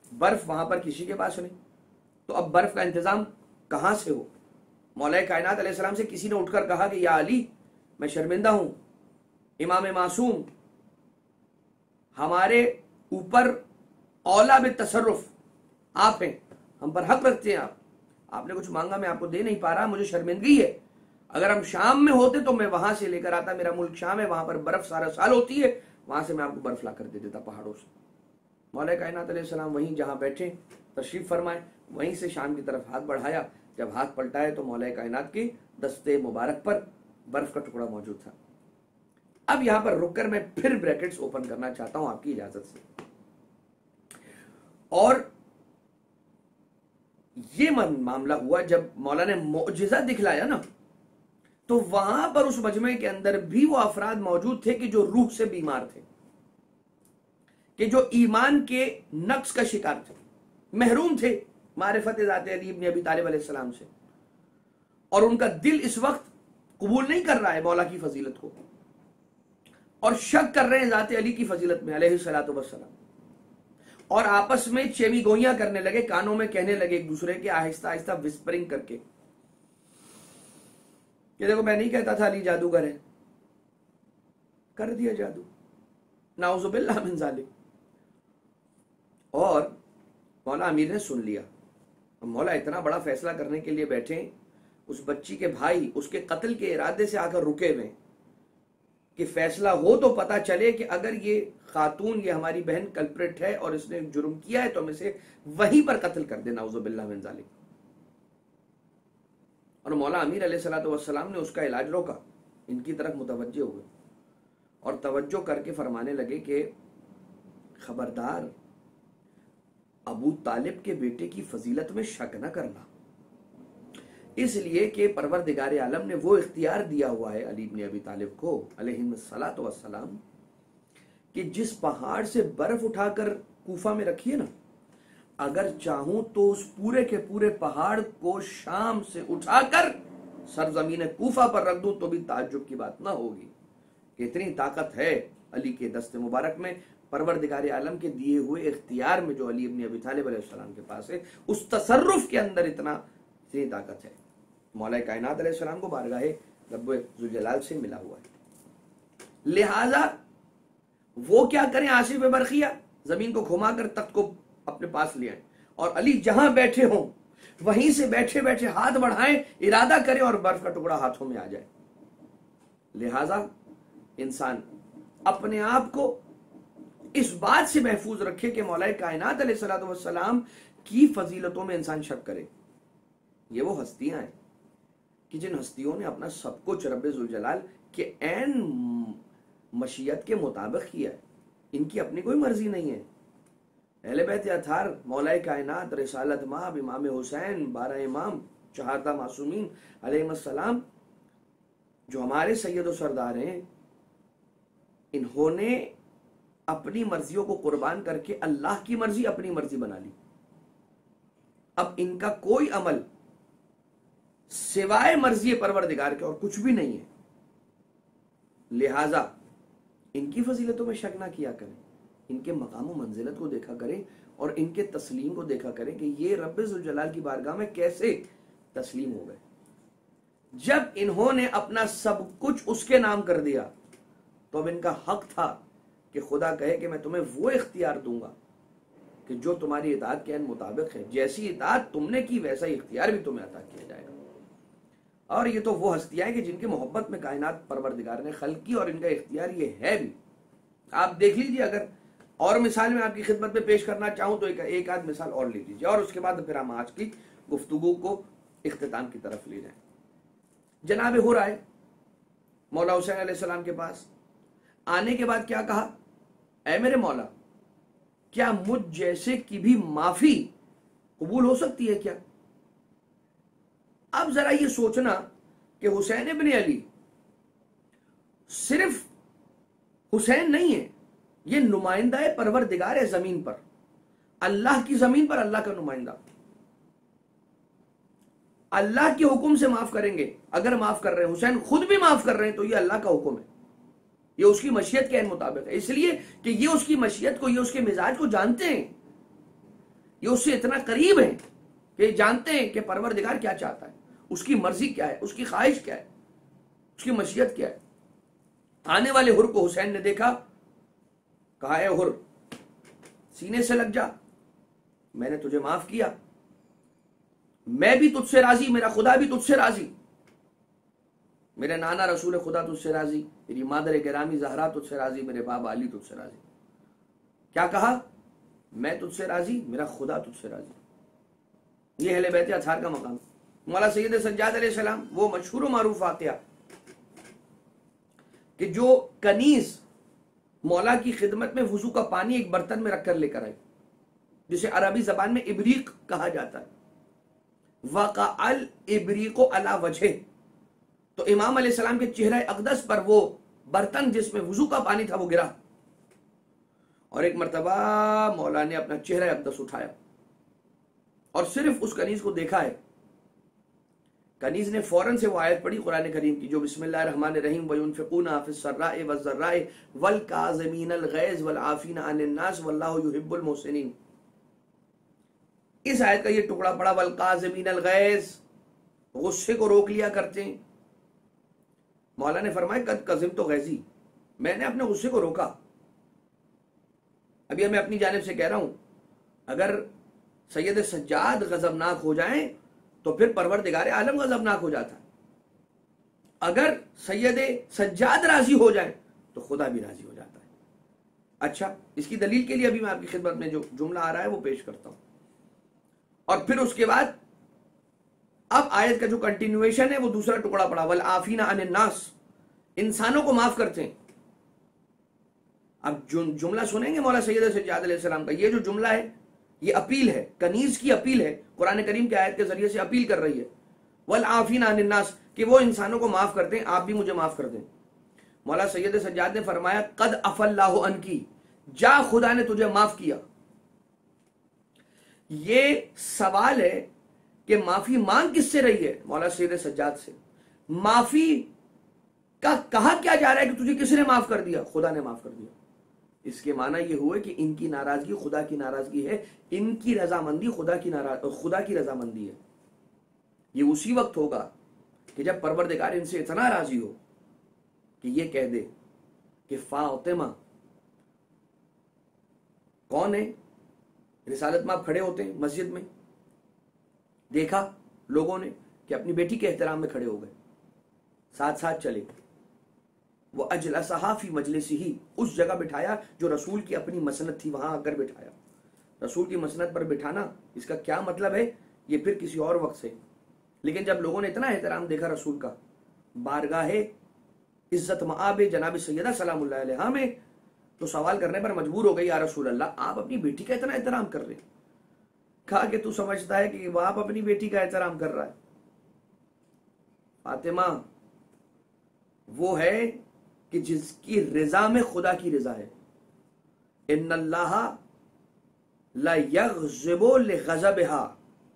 برف وہاں پر کسی کے پاس نہیں، تو اب برف کا انتظام کہاں سے ہو؟ مولا کائنات علیہ السلام سے کسی نے اٹھ کر کہا کہ یا علی میں شرمندہ ہوں، امام معصوم ہمارے اوپر اولا بالتصرف آپ ہیں، ہم پر حق رکھتے ہیں، آپ آپ نے کچھ مانگا میں آپ کو دے نہیں پا رہا، مجھے شرمندگی ہے، اگر ہم شام میں ہوتے تو میں وہاں سے لے کر آتا، میرا ملک شام ہے، وہاں پر برف سارا سال ہوتی ہے، وہاں سے میں آپ کو برف لا کر دے دیتا پہاڑوں سے۔ مولا کائنات علیہ السلام وہیں جہاں بیٹھے تشریف فرمائے، وہیں سے شام کی طرف ہاتھ بڑھایا، جب ہاتھ پلٹائے تو مولا کائنات کی دستے مبارک پر برف کا ٹکڑا موجود تھا۔ اب یہاں پر رک کر میں پھر بریکٹس اوپن کرنا چاہتا ہوں آپ کی اجازت سے، اور یہ معاملہ ہوا جب مولا نے معجزہ دکھلایا نا، تو وہاں پر اس مجمع کے اندر بھی وہ افراد موجود تھے کہ جو روح سے بیمار تھے، کہ جو ایمان کے نقص کا شکار تھے، محروم تھے معرفت ذات علی ابن ابی طالب علیہ السلام سے، اور ان کا دل اس وقت قبول نہیں کر رہا ہے مولا کی فضیلت کو، اور شک کر رہے ہیں ذات علی کی فضیلت میں علیہ الصلوۃ والسلام، اور آپس میں چیمی گوئیاں کرنے لگے، کانوں میں کہنے لگے ایک دوسرے کے آہستہ آہستہ وسپرنگ کر کے کہ دیکھو میں نہیں کہتا تھا علی جادوگر ہے، کر دیا جادو، نعوذ باللہ من ذالک۔ اور مولا امیر نے سن لیا، مولا اتنا بڑا فیصلہ کرنے کے لیے بیٹھے، اس بچی کے بھائی اس کے قتل کے ارادے سے آ کر رکے ہوئے کہ فیصلہ ہو تو پتا چلے کہ اگر یہ خاتون یہ ہماری بہن کلپریٹ ہے اور اس نے جرم کیا ہے تو ہم اسے وہیں پر قتل کر دیں، نعوذ باللہ من ذالک۔ اور مولا امیر علیہ الصلوۃ والسلام نے اس کا علاج روکا، ان کی طرف متوجہ ہوئے اور توجہ کر کے فرمانے لگے کہ خبردار ابو طالب کے بیٹے کی فضیلت میں شک نہ کرنا، اس لیے کہ پروردگار عالم نے وہ اختیار دیا ہوا ہے علی بن ابی طالب کو علیہ الصلوۃ والسلام کہ جس پہاڑ سے برف اٹھا کر کوفہ میں رکھی ہے نا، اگر چاہوں تو اس پورے کے پورے پہاڑ کو شام سے اٹھا کر سرزمین کوفہ پر رکھ دوں تو بھی تعجب کی بات نہ ہوگی کہ اتنی طاقت ہے علی کے دست مبارک میں، پروردگار عالم کے دیے ہوئے اختیار میں جو علی ابن ابی طالب علیہ السلام کے پاس ہے، اس تصرف کے اندر اتنا اتنی طاقت ہے۔ مولا کائنات علیہ السلام کو بارگاہ رب ذوالجلال سے ملا ہوا ہے، لہذا وہ کیا کریں، آصف برقیہ زمین کو گھما کر تخت کو اپنے پاس لے آئیں، اور علی جہاں بیٹھے ہوں وہیں سے بیٹھے بیٹھے ہاتھ بڑھائیں، ارادہ کریں اور برف کا ٹکڑا ہاتھوں میں آ جائے۔ لہذا انسان اپنے آپ کو اس بات سے محفوظ رکھے کہ مولا کائنات علیہ الصلوۃ والسلام کی فضیلتوں میں انسان شک کرے۔ یہ وہ ہستیاں ہیں کہ جن ہستیوں نے اپنا سب کچھ رب ذوالجلال کے عین مشیت کے مطابق کیا ہے، ان کی اپنی کوئی مرضی نہیں ہے۔ اہل بیت اطہار، مولا کائنات، رسالت مآب، امام حسین، بارہ امام، چہارتہ معصومین علیہ السلام، جو ہمارے سید و سردار ہیں، انہوں نے اپنی مرضیوں کو قربان کر کے اللہ کی مرضی اپنی مرضی بنا لی۔ اب ان کا کوئی عمل سوائے مرضی پروردگار کے اور کچھ بھی نہیں ہے، لہذا ان کی فضیلتوں میں شک نہ کیا کریں، ان کے مقام و منزلت کو دیکھا کریں اور ان کے تسلیم کو دیکھا کریں کہ یہ رب ذوالجلال کی بارگاہ میں کیسے تسلیم ہو گئے۔ جب انہوں نے اپنا سب کچھ اس کے نام کر دیا تو اب ان کا حق تھا کہ خدا کہے کہ میں تمہیں وہ اختیار دوں گا کہ جو تمہاری اطاعت کے مطابق ہے، جیسی اطاعت تم نے کی ویسا ہی اختیار بھی تمہیں عطا کیا جائے گا۔ اور یہ تو وہ ہستیاں ہیں کہ جن کی محبت میں کائنات پروردگار نے خلق کی، اور ان کا اختیار یہ ہے بھی۔ آپ دیکھ لیجئے، اگر اور مثال میں آپ کی خدمت میں پیش کرنا چاہوں تو ایک آدھ مثال اور لے لیجیے، اور اس کے بعد پھر ہم آج کی گفتگو کو اختتام کی طرف لے جائیں۔ جناب حر آئے مولا حسین علیہ السلام کے پاس، آنے کے بعد کیا کہا، اے میرے مولا کیا مجھ جیسے کی بھی معافی قبول ہو سکتی ہے کیا؟ اب ذرا یہ سوچنا کہ حسین ابن علی صرف حسین نہیں ہے، یہ نمائندہ ہے پروردگار ہے زمین پر، اللہ کی زمین پر اللہ کا نمائندہ۔ اللہ کے حکم سے معاف کریں گے، اگر معاف کر رہے ہیں، حسین خود بھی معاف کر رہے ہیں تو یہ اللہ کا حکم ہے، یہ اس کی مشیت کے مطابق ہے، اس لیے کہ یہ اس کی مشیت کو، یہ اس کے مزاج کو جانتے ہیں۔ یہ اس سے اتنا قریب ہیں کہ یہ جانتے ہیں کہ پروردگار کیا چاہتا ہے، اس کی مرضی کیا ہے، اس کی خواہش کیا ہے، اس کی مشیت کیا ہے۔ آنے والے حر کو حسین نے دیکھا، کہا اے حر سینے سے لگ جا، میں نے تجھے معاف کیا، میں بھی تجھ سے راضی، میرا خدا بھی تجھ سے راضی، میرے نانا رسول خدا تجھ سے راضی، میری مادر گرامی زہرا تجھ سے راضی، میرے بابا علی تجھ سے راضی۔ کیا کہا؟ میں تجھ سے راضی، میرا خدا تجھ سے راضی۔ یہ اہل بیت اطہار کا مقام۔ مولا سید سجاد علیہ السلام، وہ مشہور و معروف واقعہ کہ جو کنیز مولا کی خدمت میں وضو کا پانی ایک برتن میں رکھ کر لے کر آئے، جسے عربی زبان میں ابریق کہا جاتا ہے، وقع الابریق علی وجہ، تو امام علیہ السلام کے چہرہ اقدس پر وہ برتن جس میں وضو کا پانی تھا وہ گرا، اور ایک مرتبہ مولا نے اپنا چہرہ اقدس اٹھایا اور صرف اس کنیز کو دیکھا ہے۔ کنیز نے فوراً سے وہ آیت پڑھی قرآن کریم کی جو بسم اللہ الرحمن الرحیم وَيُنْفِقُونَ فِي السَّرَّاءِ وَالضَّرَّاءِ وَالْكَاظِمِينَ الْغَيْظَ وَالْعَافِينَ عَنِ النَّاسِ وَاللَّهُ يُحِبُّ الْمُحْسِنِينَ۔ اس آیت کا یہ ٹکڑا پڑا وَالْكَاظِمِينَ الْغَيْظَ، غصے کو روک لیا کرتے ہیں۔ مولا نے فرمایا قد قذمت غیظی، میں نے اپنے غصے کو روکا۔ ابھی میں اپنی جانب سے کہہ رہا ہوں، اگر سید سجاد غضبناک ہو جائیں تو پھر پروردگار عالم غضبناک ہو جاتا ہے، اگر سید سجاد راضی ہو جائیں تو خدا بھی راضی ہو جاتا ہے۔ اچھا، اس کی دلیل کے لیے ابھی میں آپ کی خدمت میں جو جملہ آ رہا ہے وہ پیش کرتا ہوں، اور پھر اس کے بعد اب آیت کا جو کنٹینویشن ہے وہ دوسرا ٹکڑا پڑا والعافین عن الناس، انسانوں کو معاف کرتے ہیں۔ اب جملہ سنیں گے مولا سید سجاد علیہ السلام کا، یہ جو جملہ ہے یہ اپیل ہے، کنیز کی اپیل ہے، قرآن کریم کی آیت کے ذریعے سے اپیل کر رہی ہے والعافین عن الناس، کہ وہ انسانوں کو معاف کرتے ہیں، آپ بھی مجھے معاف کر دیں۔ مولا سید سجاد نے فرمایا قد عفا اللہ عنکی، جا خدا نے تجھے معاف کیا۔ یہ سوال ہے کہ معافی مانگ کس سے رہی ہے؟ مولا سید سجاد سے۔ معافی کا کہا کیا جا رہا ہے کہ تجھے کس نے معاف کر دیا؟ خدا نے معاف کر دیا۔ اس کے معنی یہ ہوئے کہ ان کی ناراضگی خدا کی ناراضگی ہے، ان کی رضامندی خدا کی ناراض خدا کی رضامندی ہے۔ یہ اسی وقت ہوگا کہ جب پروردگار ان سے اتنا راضی ہو کہ یہ کہہ دے کہ فاطمہ کون ہے؟ رسالت میں آپ کھڑے ہوتے ہیں مسجد میں، دیکھا لوگوں نے کہ اپنی بیٹی کے احترام میں کھڑے ہو گئے، ساتھ ساتھ چلے، وہ اجلسہا فی مجلسہ، اس جگہ بٹھایا جو رسول کی اپنی مسند تھی، وہاں آ کر بٹھایا۔ رسول کی مسند پر بٹھانا اس کا کیا مطلب ہے یہ پھر کسی اور وقت سے، لیکن جب لوگوں نے اتنا احترام دیکھا رسول کا بارگاہ عزت مآب جناب سیدہ سلام اللہ علیہا میں، تو سوال کرنے پر مجبور ہو گئی یا رسول اللہ آپ اپنی بیٹی کا اتنا احترام کر رہے ہیں؟ کہا کہ تو سمجھتا ہے کہ باپ اپنی بیٹی کا احترام کر رہا ہے؟ فاطمہ وہ ہے کہ جس کی رضا میں خدا کی رضا ہے۔ ان اللہ لا یغضب لغضبها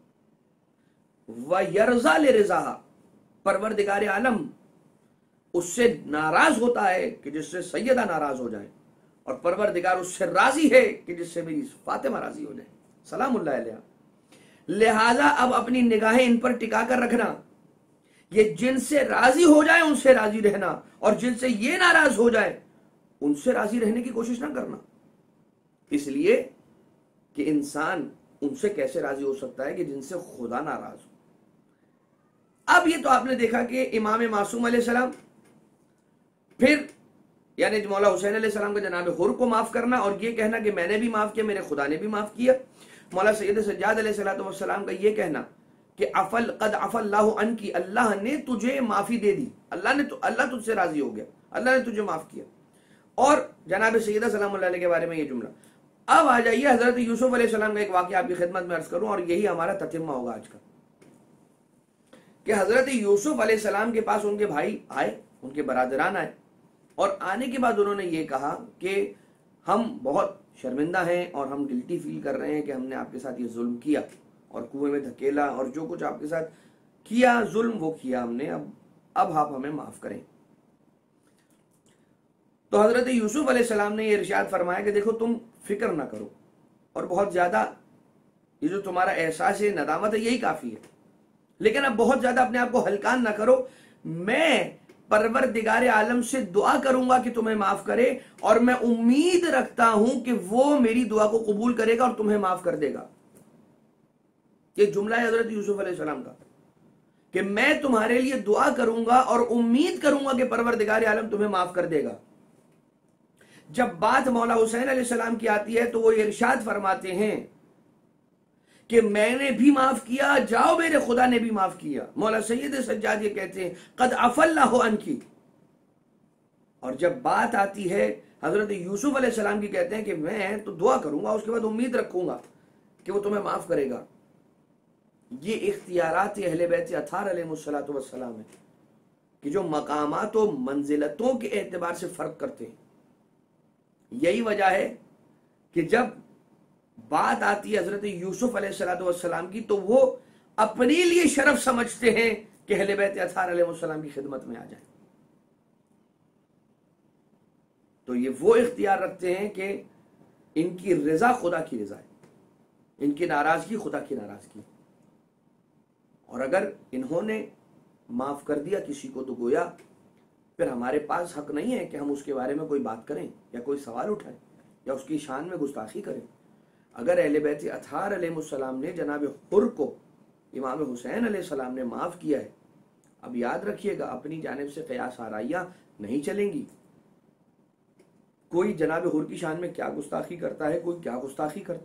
ویرضى لرضاها، پروردگار عالم اس سے ناراض ہوتا ہے کہ جس سے سیدہ ناراض ہو جائے، اور پروردگار اس سے راضی ہے کہ جس سے میری فاطمہ راضی ہو جائے سلام اللہ علیہ۔ لہذا اب اپنی نگاہیں ان پر ٹکا کر رکھنا، یہ جن سے راضی ہو جائے ان سے راضی رہنا، اور جن سے یہ ناراض ہو جائے ان سے راضی رہنے کی کوشش نہ کرنا، اس لیے کہ انسان ان سے کیسے راضی ہو سکتا ہے کہ جن سے خدا ناراض ہو۔ اب یہ تو آپ نے دیکھا کہ امام معصوم علیہ السلام، پھر یعنی مولا حسین علیہ السلام کا جناب حر کو معاف کرنا اور یہ کہنا کہ میں نے بھی معاف کیا، میرے خدا نے بھی معاف کیا۔ مولا سید سجاد علیہ السلام کا یہ کہنا کہ افل قد عفا اللہ عنکی، اللہ نے تجھے معافی دے دی، اللہ نے تو اللہ تجھ سے راضی ہو گیا، اللہ نے تجھے معاف کیا۔ اور جناب سیدہ سلام اللہ علیہ کے بارے میں یہ جملہ۔ اب آ جائیے حضرت یوسف علیہ السلام کا ایک واقعہ آپ کی خدمت میں عرض کروں، اور یہی ہمارا تتمہ ہوگا آج کا، کہ حضرت یوسف علیہ السلام کے پاس ان کے بھائی آئے، ان کے برادران آئے، اور آنے کے بعد انہوں نے یہ کہا کہ ہم بہت شرمندہ ہیں اور ہم گلٹی فیل کر رہے ہیں کہ ہم نے آپ کے ساتھ یہ ظلم کیا اور کنویں میں دھکیلا، اور جو کچھ آپ کے ساتھ کیا ظلم وہ کیا ہم نے، اب اب آپ ہمیں معاف کریں۔ تو حضرت یوسف علیہ السلام نے یہ ارشاد فرمایا کہ دیکھو تم فکر نہ کرو اور بہت زیادہ یہ جو تمہارا احساس ہے ندامت ہے یہی کافی ہے، لیکن اب بہت زیادہ اپنے آپ کو ہلکان نہ کرو، میں پروردگار عالم سے دعا کروں گا کہ تمہیں معاف کرے، اور میں امید رکھتا ہوں کہ وہ میری دعا کو قبول کرے گا اور تمہیں معاف کر دے گا۔ یہ جملہ ہے حضرت یوسف علیہ السلام کا کہ میں تمہارے لیے دعا کروں گا اور امید کروں گا کہ پروردگار عالم تمہیں معاف کر دے گا۔ جب بات مولا حسین علیہ السلام کی آتی ہے تو وہ ارشاد فرماتے ہیں کہ میں نے بھی معاف کیا، جاؤ میرے خدا نے بھی معاف کیا۔ مولا سید سجاد یہ کہتے ہیں قد عفا اللہ عنکی، اور جب بات آتی ہے حضرت یوسف علیہ السلام کی، کہتے ہیں کہ میں تو دعا کروں گا، اس کے بعد امید رکھوں گا کہ وہ تمہیں معاف کرے گا۔ یہ اختیارات اہل بیت اطہار علیہ الصلوۃ والسلام ہے کہ جو مقامات و منزلتوں کے اعتبار سے فرق کرتے ہیں۔ یہی وجہ ہے کہ جب بات آتی ہے حضرت یوسف علیہ السلام کی تو وہ اپنے لیے شرف سمجھتے ہیں کہ اہل بیت اطہار علیہ السلام کی خدمت میں آ جائیں۔ تو یہ وہ اختیار رکھتے ہیں کہ ان کی رضا خدا کی رضا ہے، ان کی ناراضگی خدا کی ناراضگی، اور اگر انہوں نے معاف کر دیا کسی کو تو گویا پھر ہمارے پاس حق نہیں ہے کہ ہم اس کے بارے میں کوئی بات کریں یا کوئی سوال اٹھائیں یا اس کی شان میں گستاخی کریں۔ اگر اہل بیت اطہار علیہ السلام نے جناب حر کو امام حسین علیہ السلام نے معاف کیا ہے، اب یاد رکھیے گا اپنی جانب سے قیاس آرائیاں نہیں چلیں گی۔ کوئی جناب حر کی شان میں کیا گستاخی کرتا ہے، کوئی کیا گستاخی کرتا،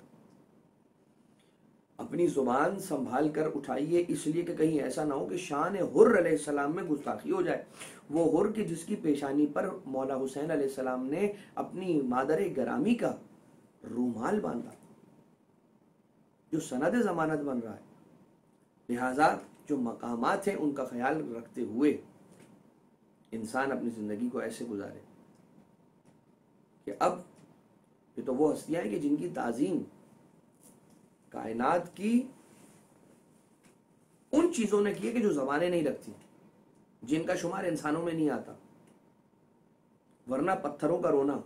اپنی زبان سنبھال کر اٹھائیے، اس لیے کہ کہیں ایسا نہ ہو کہ شان حر علیہ السلام میں گستاخی ہو جائے۔ وہ حر کی جس کی پیشانی پر مولا حسین علیہ السلام نے اپنی مادر گرامی کا رومال باندھا، جو سند ضمانت بن رہا ہے۔ لہذا جو مقامات ہیں ان کا خیال رکھتے ہوئے انسان اپنی زندگی کو ایسے گزارے کہ اب یہ تو وہ ہستیاں ہیں کہ جن کی تعظیم کائنات کی ان چیزوں نے کی ہے کہ جو زبانیں نہیں رکھتی، جن کا شمار انسانوں میں نہیں آتا، ورنہ پتھروں کا رونا،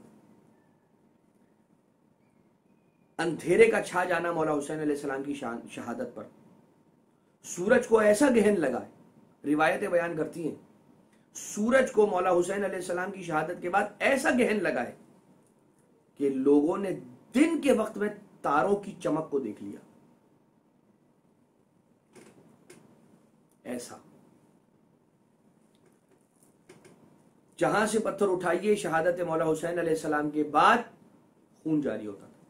اندھیرے کا چھا جانا مولا حسین علیہ السلام کی شہادت پر، سورج کو ایسا گہن لگا ہے، روایتیں بیان کرتی ہیں سورج کو مولا حسین علیہ السلام کی شہادت کے بعد ایسا گہن لگا ہے کہ لوگوں نے دن کے وقت میں تاروں کی چمک کو دیکھ لیا۔ ایسا جہاں سے پتھر اٹھائیے شہادت مولا حسین علیہ السلام کے بعد خون جاری ہوتا تھا،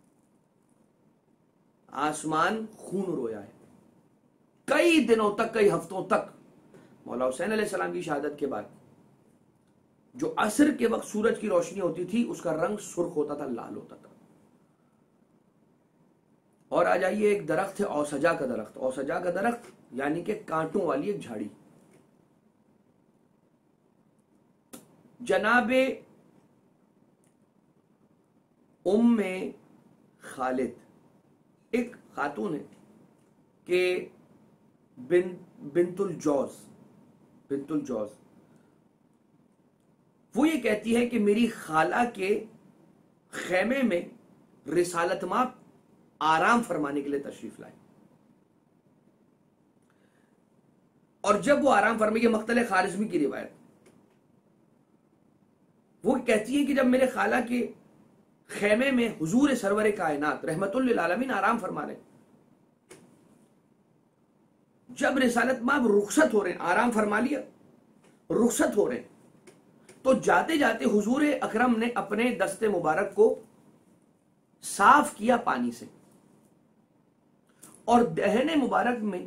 آسمان خون رویا ہے کئی دنوں تک، کئی ہفتوں تک۔ مولا حسین علیہ السلام کی شہادت کے بعد جو عصر کے وقت سورج کی روشنی ہوتی تھی اس کا رنگ سرخ ہوتا تھا، لال ہوتا تھا۔ اور آ جائیے ایک درخت ہے اوسجا کا درخت، اوسجا کا درخت یعنی کہ کانٹوں والی ایک جھاڑی۔ جناب ام خالد ایک خاتون ہے کہ بنت الجوز بنت الجوز وہ یہ کہتی ہے کہ میری خالہ کے خیمے میں رسالت ماں آرام فرمانے کے لیے تشریف لائے، اور جب وہ آرام فرمائے، یہ مقتل خارزمی کی روایت، وہ کہتی ہے کہ جب میرے خالہ کے خیمے میں حضور سرور کائنات رحمت للعالمین آرام فرما رہے، جب رسالت ماں رخصت ہو رہے ہیں، آرام فرما لیا، رخصت ہو رہے ہیں، تو جاتے جاتے حضور اکرم نے اپنے دست مبارک کو صاف کیا پانی سے، اور دہن مبارک میں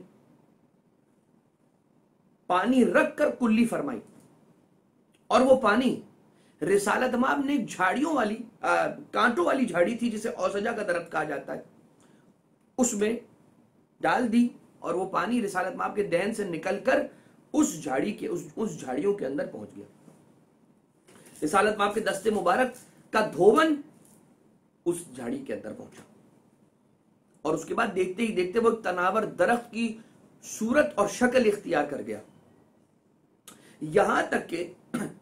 پانی رکھ کر کلی فرمائی، اور وہ پانی رسالت ماب نے جھاڑیوں والی کانٹوں والی جھاڑی تھی جسے اوسجا کا درخت کہا جاتا ہے، اس میں ڈال دی، اور وہ پانی رسالت ماب کے دہن سے نکل کر اس جھاڑی کے اس, اس جھاڑیوں کے اندر پہنچ گیا۔ رسالت ماب کے دست مبارک کا دھون اس جھاڑی کے اندر پہنچا، اور اس کے بعد دیکھتے ہی دیکھتے وہ تناور درخت کی صورت اور شکل اختیار کر گیا، یہاں تک کہ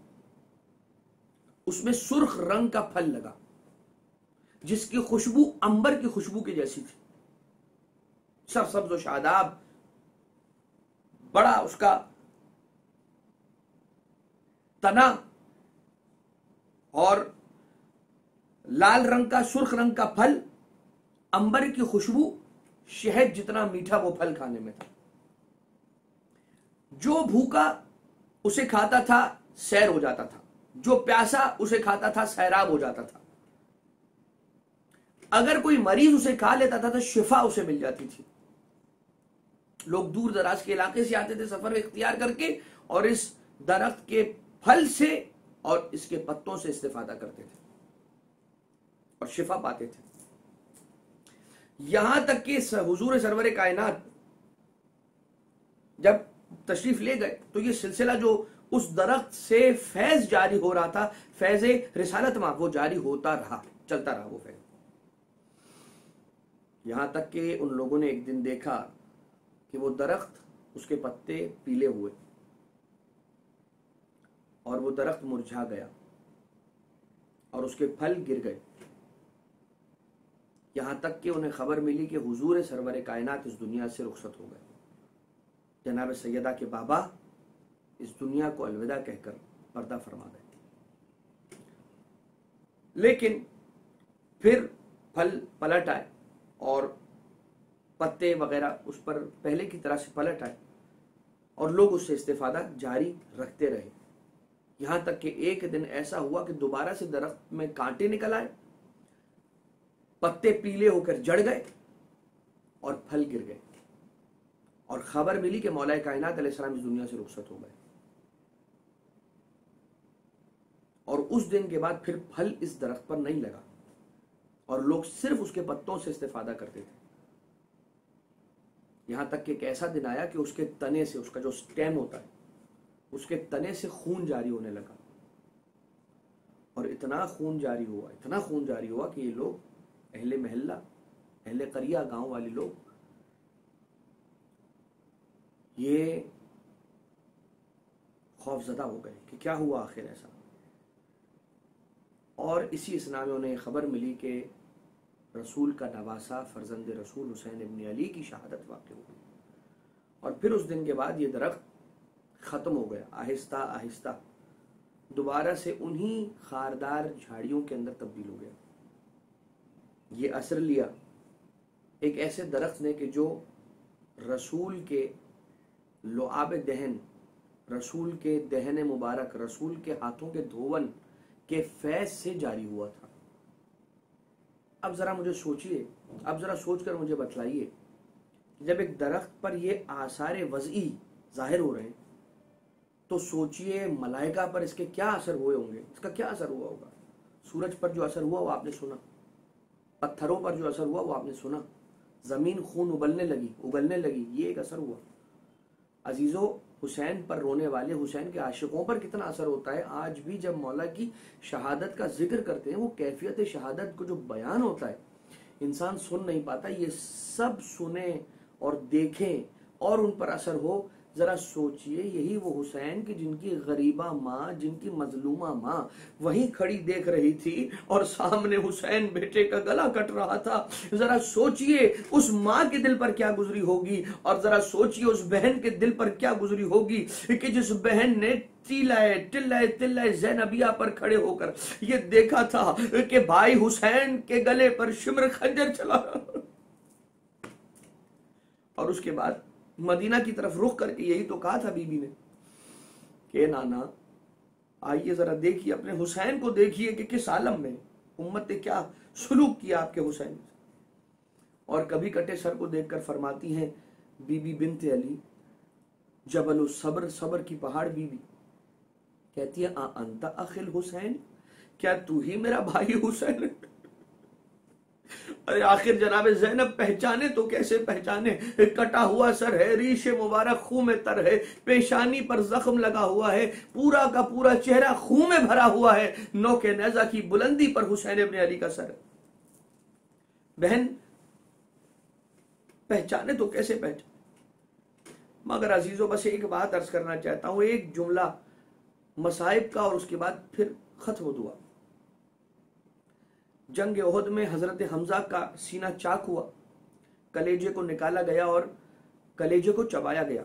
اس میں سرخ رنگ کا پھل لگا جس کی خوشبو عنبر کی خوشبو کی جیسی تھی۔ सरसब्ज و शादाब, बड़ा उसका तना और लाल रंग का, सुर्ख रंग का फल, अंबर की खुशबू, शहद जितना मीठा वो फल खाने में था। जो भूखा उसे खाता था सैर हो जाता था, जो प्यासा उसे खाता था सैराब हो जाता था। अगर कोई मरीज उसे खा लेता था तो शिफा उसे मिल जाती थी। लोग दूर दराज के इलाके से आते थे सफर इख्तियार करके और इस दरख्त के फल से और इसके पत्तों से इस्तेफादा करते थे और शिफा पाते थे। यहां तक कि हुजूर सरवर कायनात जब तशरीफ ले गए तो ये सिलसिला जो उस दरख्त से फैज जारी हो रहा था, फैज रिसालत में, वो जारी होता रहा, चलता रहा वो फैज। यहां तक कि उन लोगों ने एक दिन देखा कि वो दरख्त, उसके पत्ते पीले हुए और वो दरख्त मुरझा गया और उसके फल गिर गए। यहां तक कि उन्हें खबर मिली कि हुजूर सरवर कायनात इस दुनिया से रुखसत हो गए। जनाब सैयदा के बाबा इस दुनिया को अलविदा कहकर पर्दा फरमा गए। लेकिन फिर फल पलट आए और पत्ते वगैरह उस पर पहले की तरह से पलट आए और लोग उससे इस्तेफादा जारी रखते रहे। यहां तक कि एक दिन ऐसा हुआ कि दोबारा से दरख्त में कांटे निकल आए, पत्ते पीले होकर जड़ गए और फल गिर गए और खबर मिली कि मौला कायनात अलैहिस्सलाम इस दुनिया से रुखसत हो गए। और उस दिन के बाद फिर फल इस दरख्त पर नहीं लगा और लोग सिर्फ उसके पत्तों से इस्तेफादा करते थे। यहां तक कि एक ऐसा दिन आया कि उसके तने से, उसका जो स्टेम होता है, उसके तने से खून जारी होने लगा और इतना खून जारी हुआ, इतना खून जारी हुआ कि ये लोग, अहले महल्ला, अहले करिया, गांव वाले लोग, ये खौफजदा हो गए कि क्या हुआ आखिर ऐसा। और इसी इसना में उन्हें खबर मिली कि रसूल का नवासा फर्जंद रसूल हुसैन इब्न अली की शहादत वाक़ हो गई। और फिर उस दिन के बाद ये दरख्त ख़त्म हो गया, आहिस्ता आहिस्ता दोबारा से उन्हीं खारदार झाड़ियों के अंदर तब्दील हो गया। ये असर लिया एक ऐसे दरख्त ने कि जो रसूल के लुआब दहन, रसूल के दहन मुबारक, रसूल के हाथों के धोवन के फैज से जारी हुआ था। अब जरा मुझे सोचिए, अब जरा सोचकर मुझे बतलाइए, जब एक दरख्त पर ये आसार वज़ई जाहिर हो रहे हैं तो सोचिए मलाइका पर इसके क्या असर हुए होंगे, इसका क्या असर हुआ होगा। सूरज पर जो असर हुआ वो आपने सुना, पत्थरों पर जो असर हुआ वो आपने सुना, जमीन खून उबलने लगी, उगलने लगी, ये एक असर हुआ। अजीजों, हुसैन पर रोने वाले, हुसैन के आशिकों पर कितना असर होता है। आज भी जब मौला की शहादत का जिक्र करते हैं, वो कैफियत शहादत को जो बयान होता है इंसान सुन नहीं पाता। ये सब सुने और देखें और उन पर असर हो। जरा सोचिए, यही वो हुसैन की जिनकी गरीबा माँ, जिनकी मजलूमा माँ वहीं खड़ी देख रही थी और सामने हुसैन बेटे का गला कट रहा था। जरा सोचिए उस माँ के दिल पर क्या गुजरी होगी और जरा सोचिए उस बहन के दिल पर क्या गुजरी होगी कि जिस बहन ने चिल्लाए टिल्लाए तिल्लाए ज़ैनबिया पर खड़े होकर ये देखा था कि भाई हुसैन के गले पर शिमर खंजर चला और उसके बाद मदीना की तरफ रुख करके यही तो कहा था बीबी ने कि नाना आइए जरा देखिए, अपने हुसैन को देखिए कि किस आलम में उम्मत ने क्या सुलूक किया आपके हुसैन से। और कभी कटे सर को देखकर फरमाती हैं बीबी बिनते अली, जबल सब्र, सब्र की पहाड़ बीबी, कहती है आ अंता अखिल हुसैन, क्या तू ही मेरा भाई हुसैन। अरे आखिर जनाब ज़ैनब पहचाने तो कैसे पहचाने, कटा हुआ सर है, रीश मुबारक खून में तर है, पेशानी पर जख्म लगा हुआ है, पूरा का पूरा चेहरा खून में भरा हुआ है, नोके नेजा की बुलंदी पर हुसैन इब्न अली का सर। बहन पहचाने तो कैसे पहचाने। मगर अजीजों, बस एक बात अर्ज करना चाहता हूं, एक जुमला मसाइब का और उसके बाद फिर खत्म दुआ। जंग ओहद में हजरत हमजा का सीना चाक हुआ, کلیجے کو نکالا گیا اور کلیجے کو چبایا گیا۔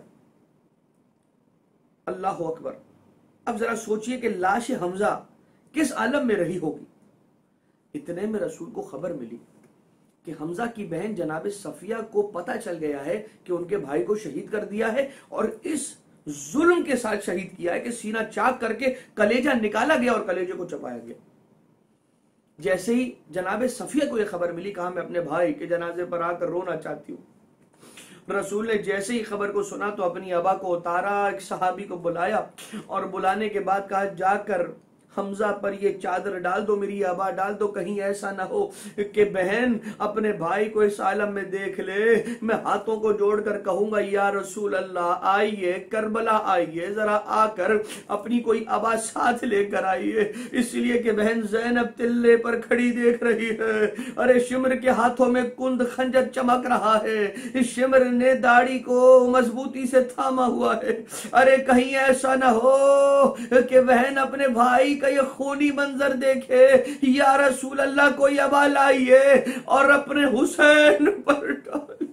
اللہ اکبر۔ اب ذرا سوچئے کہ لاش حمزہ کس عالم میں رہی ہوگی۔ اتنے میں رسول کو خبر ملی کہ حمزہ کی بہن جناب صفیہ کو پتہ چل گیا ہے کہ ان کے بھائی کو شہید کر دیا ہے، اور اس ظلم کے ساتھ شہید کیا ہے کہ سینہ چاک کر کے کلیجہ نکالا گیا اور کلیجے کو چپایا گیا۔ جیسے ہی جناب صفیہ کو یہ خبر ملی، کہا میں اپنے بھائی کے جنازے پر آ کر رونا چاہتی ہوں۔ رسول نے جیسے ہی خبر کو سنا تو اپنی ابا کو اتارا، ایک صحابی کو بلایا اور بلانے کے بعد کہا جا کر حمزہ پر یہ چادر ڈال دو، میری ابا ڈال دو، کہیں ایسا نہ ہو کہ بہن اپنے بھائی کو اس عالم میں دیکھ لے۔ میں ہاتھوں کو جوڑ کر کہوں گا یا رسول اللہ آئیے کربلا آئیے، ذرا آ کر اپنی کوئی ابا ساتھ لے کر آئیے، اس لیے کہ بہن زینب تلے پر کھڑی دیکھ رہی ہے۔ ارے شمر کے ہاتھوں میں کند خنجر چمک رہا ہے، شمر نے داڑھی کو مضبوطی سے تھاما ہوا ہے۔ ارے کہیں ایسا نہ ہو کہ بہن اپنے بھائی کا یہ خونی منظر دیکھے، یا رسول اللہ کوئی ابا لائیے اور اپنے حسین پر ڈال۔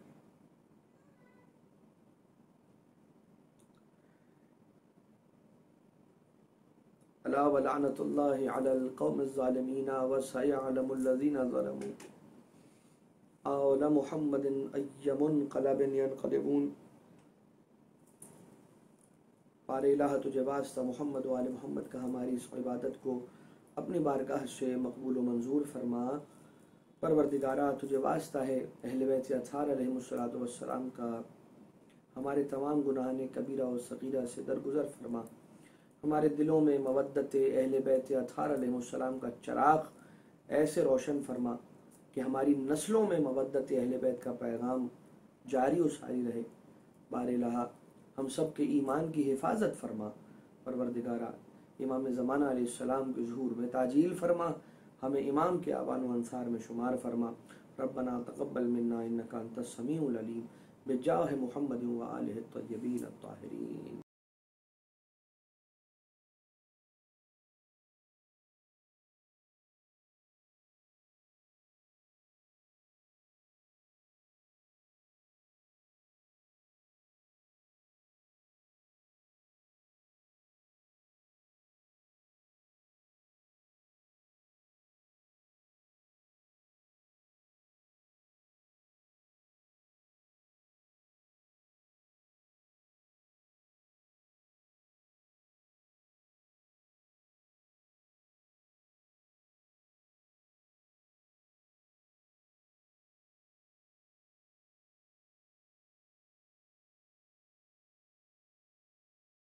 الا ولعنت اللہ علی القوم الظالمین وسیعلم الذین ظلموا اول محمد ای منقلب ینقلبون۔ پار الہ تجھے واسطہ محمد و آل محمد کا ہماری اس عبادت کو اپنی بارگاہ سے مقبول و منظور فرما۔ پروردگارہ تجھے واسطہ ہے اہل بیت اطہار علیہ السلام کا ہمارے تمام گناہان کبیرہ و صغیرہ سے درگزر فرما۔ ہمارے دلوں میں مودت اہل بیت اطہار علیہ السلام کا چراغ ایسے روشن فرما کہ ہماری نسلوں میں مودت اہل بیت کا پیغام جاری و ساری رہے۔ بار الہ ہم سب کے ایمان کی حفاظت فرما۔ پروردگارہ امام زمانہ علیہ السلام کے ظہور میں تعجیل فرما، ہمیں امام کے آوان و انصار میں شمار فرما۔ ربنا تقبل منا انک انت السمیع العلیم بجاہ محمد و آلہ الطیبین الطاہرین۔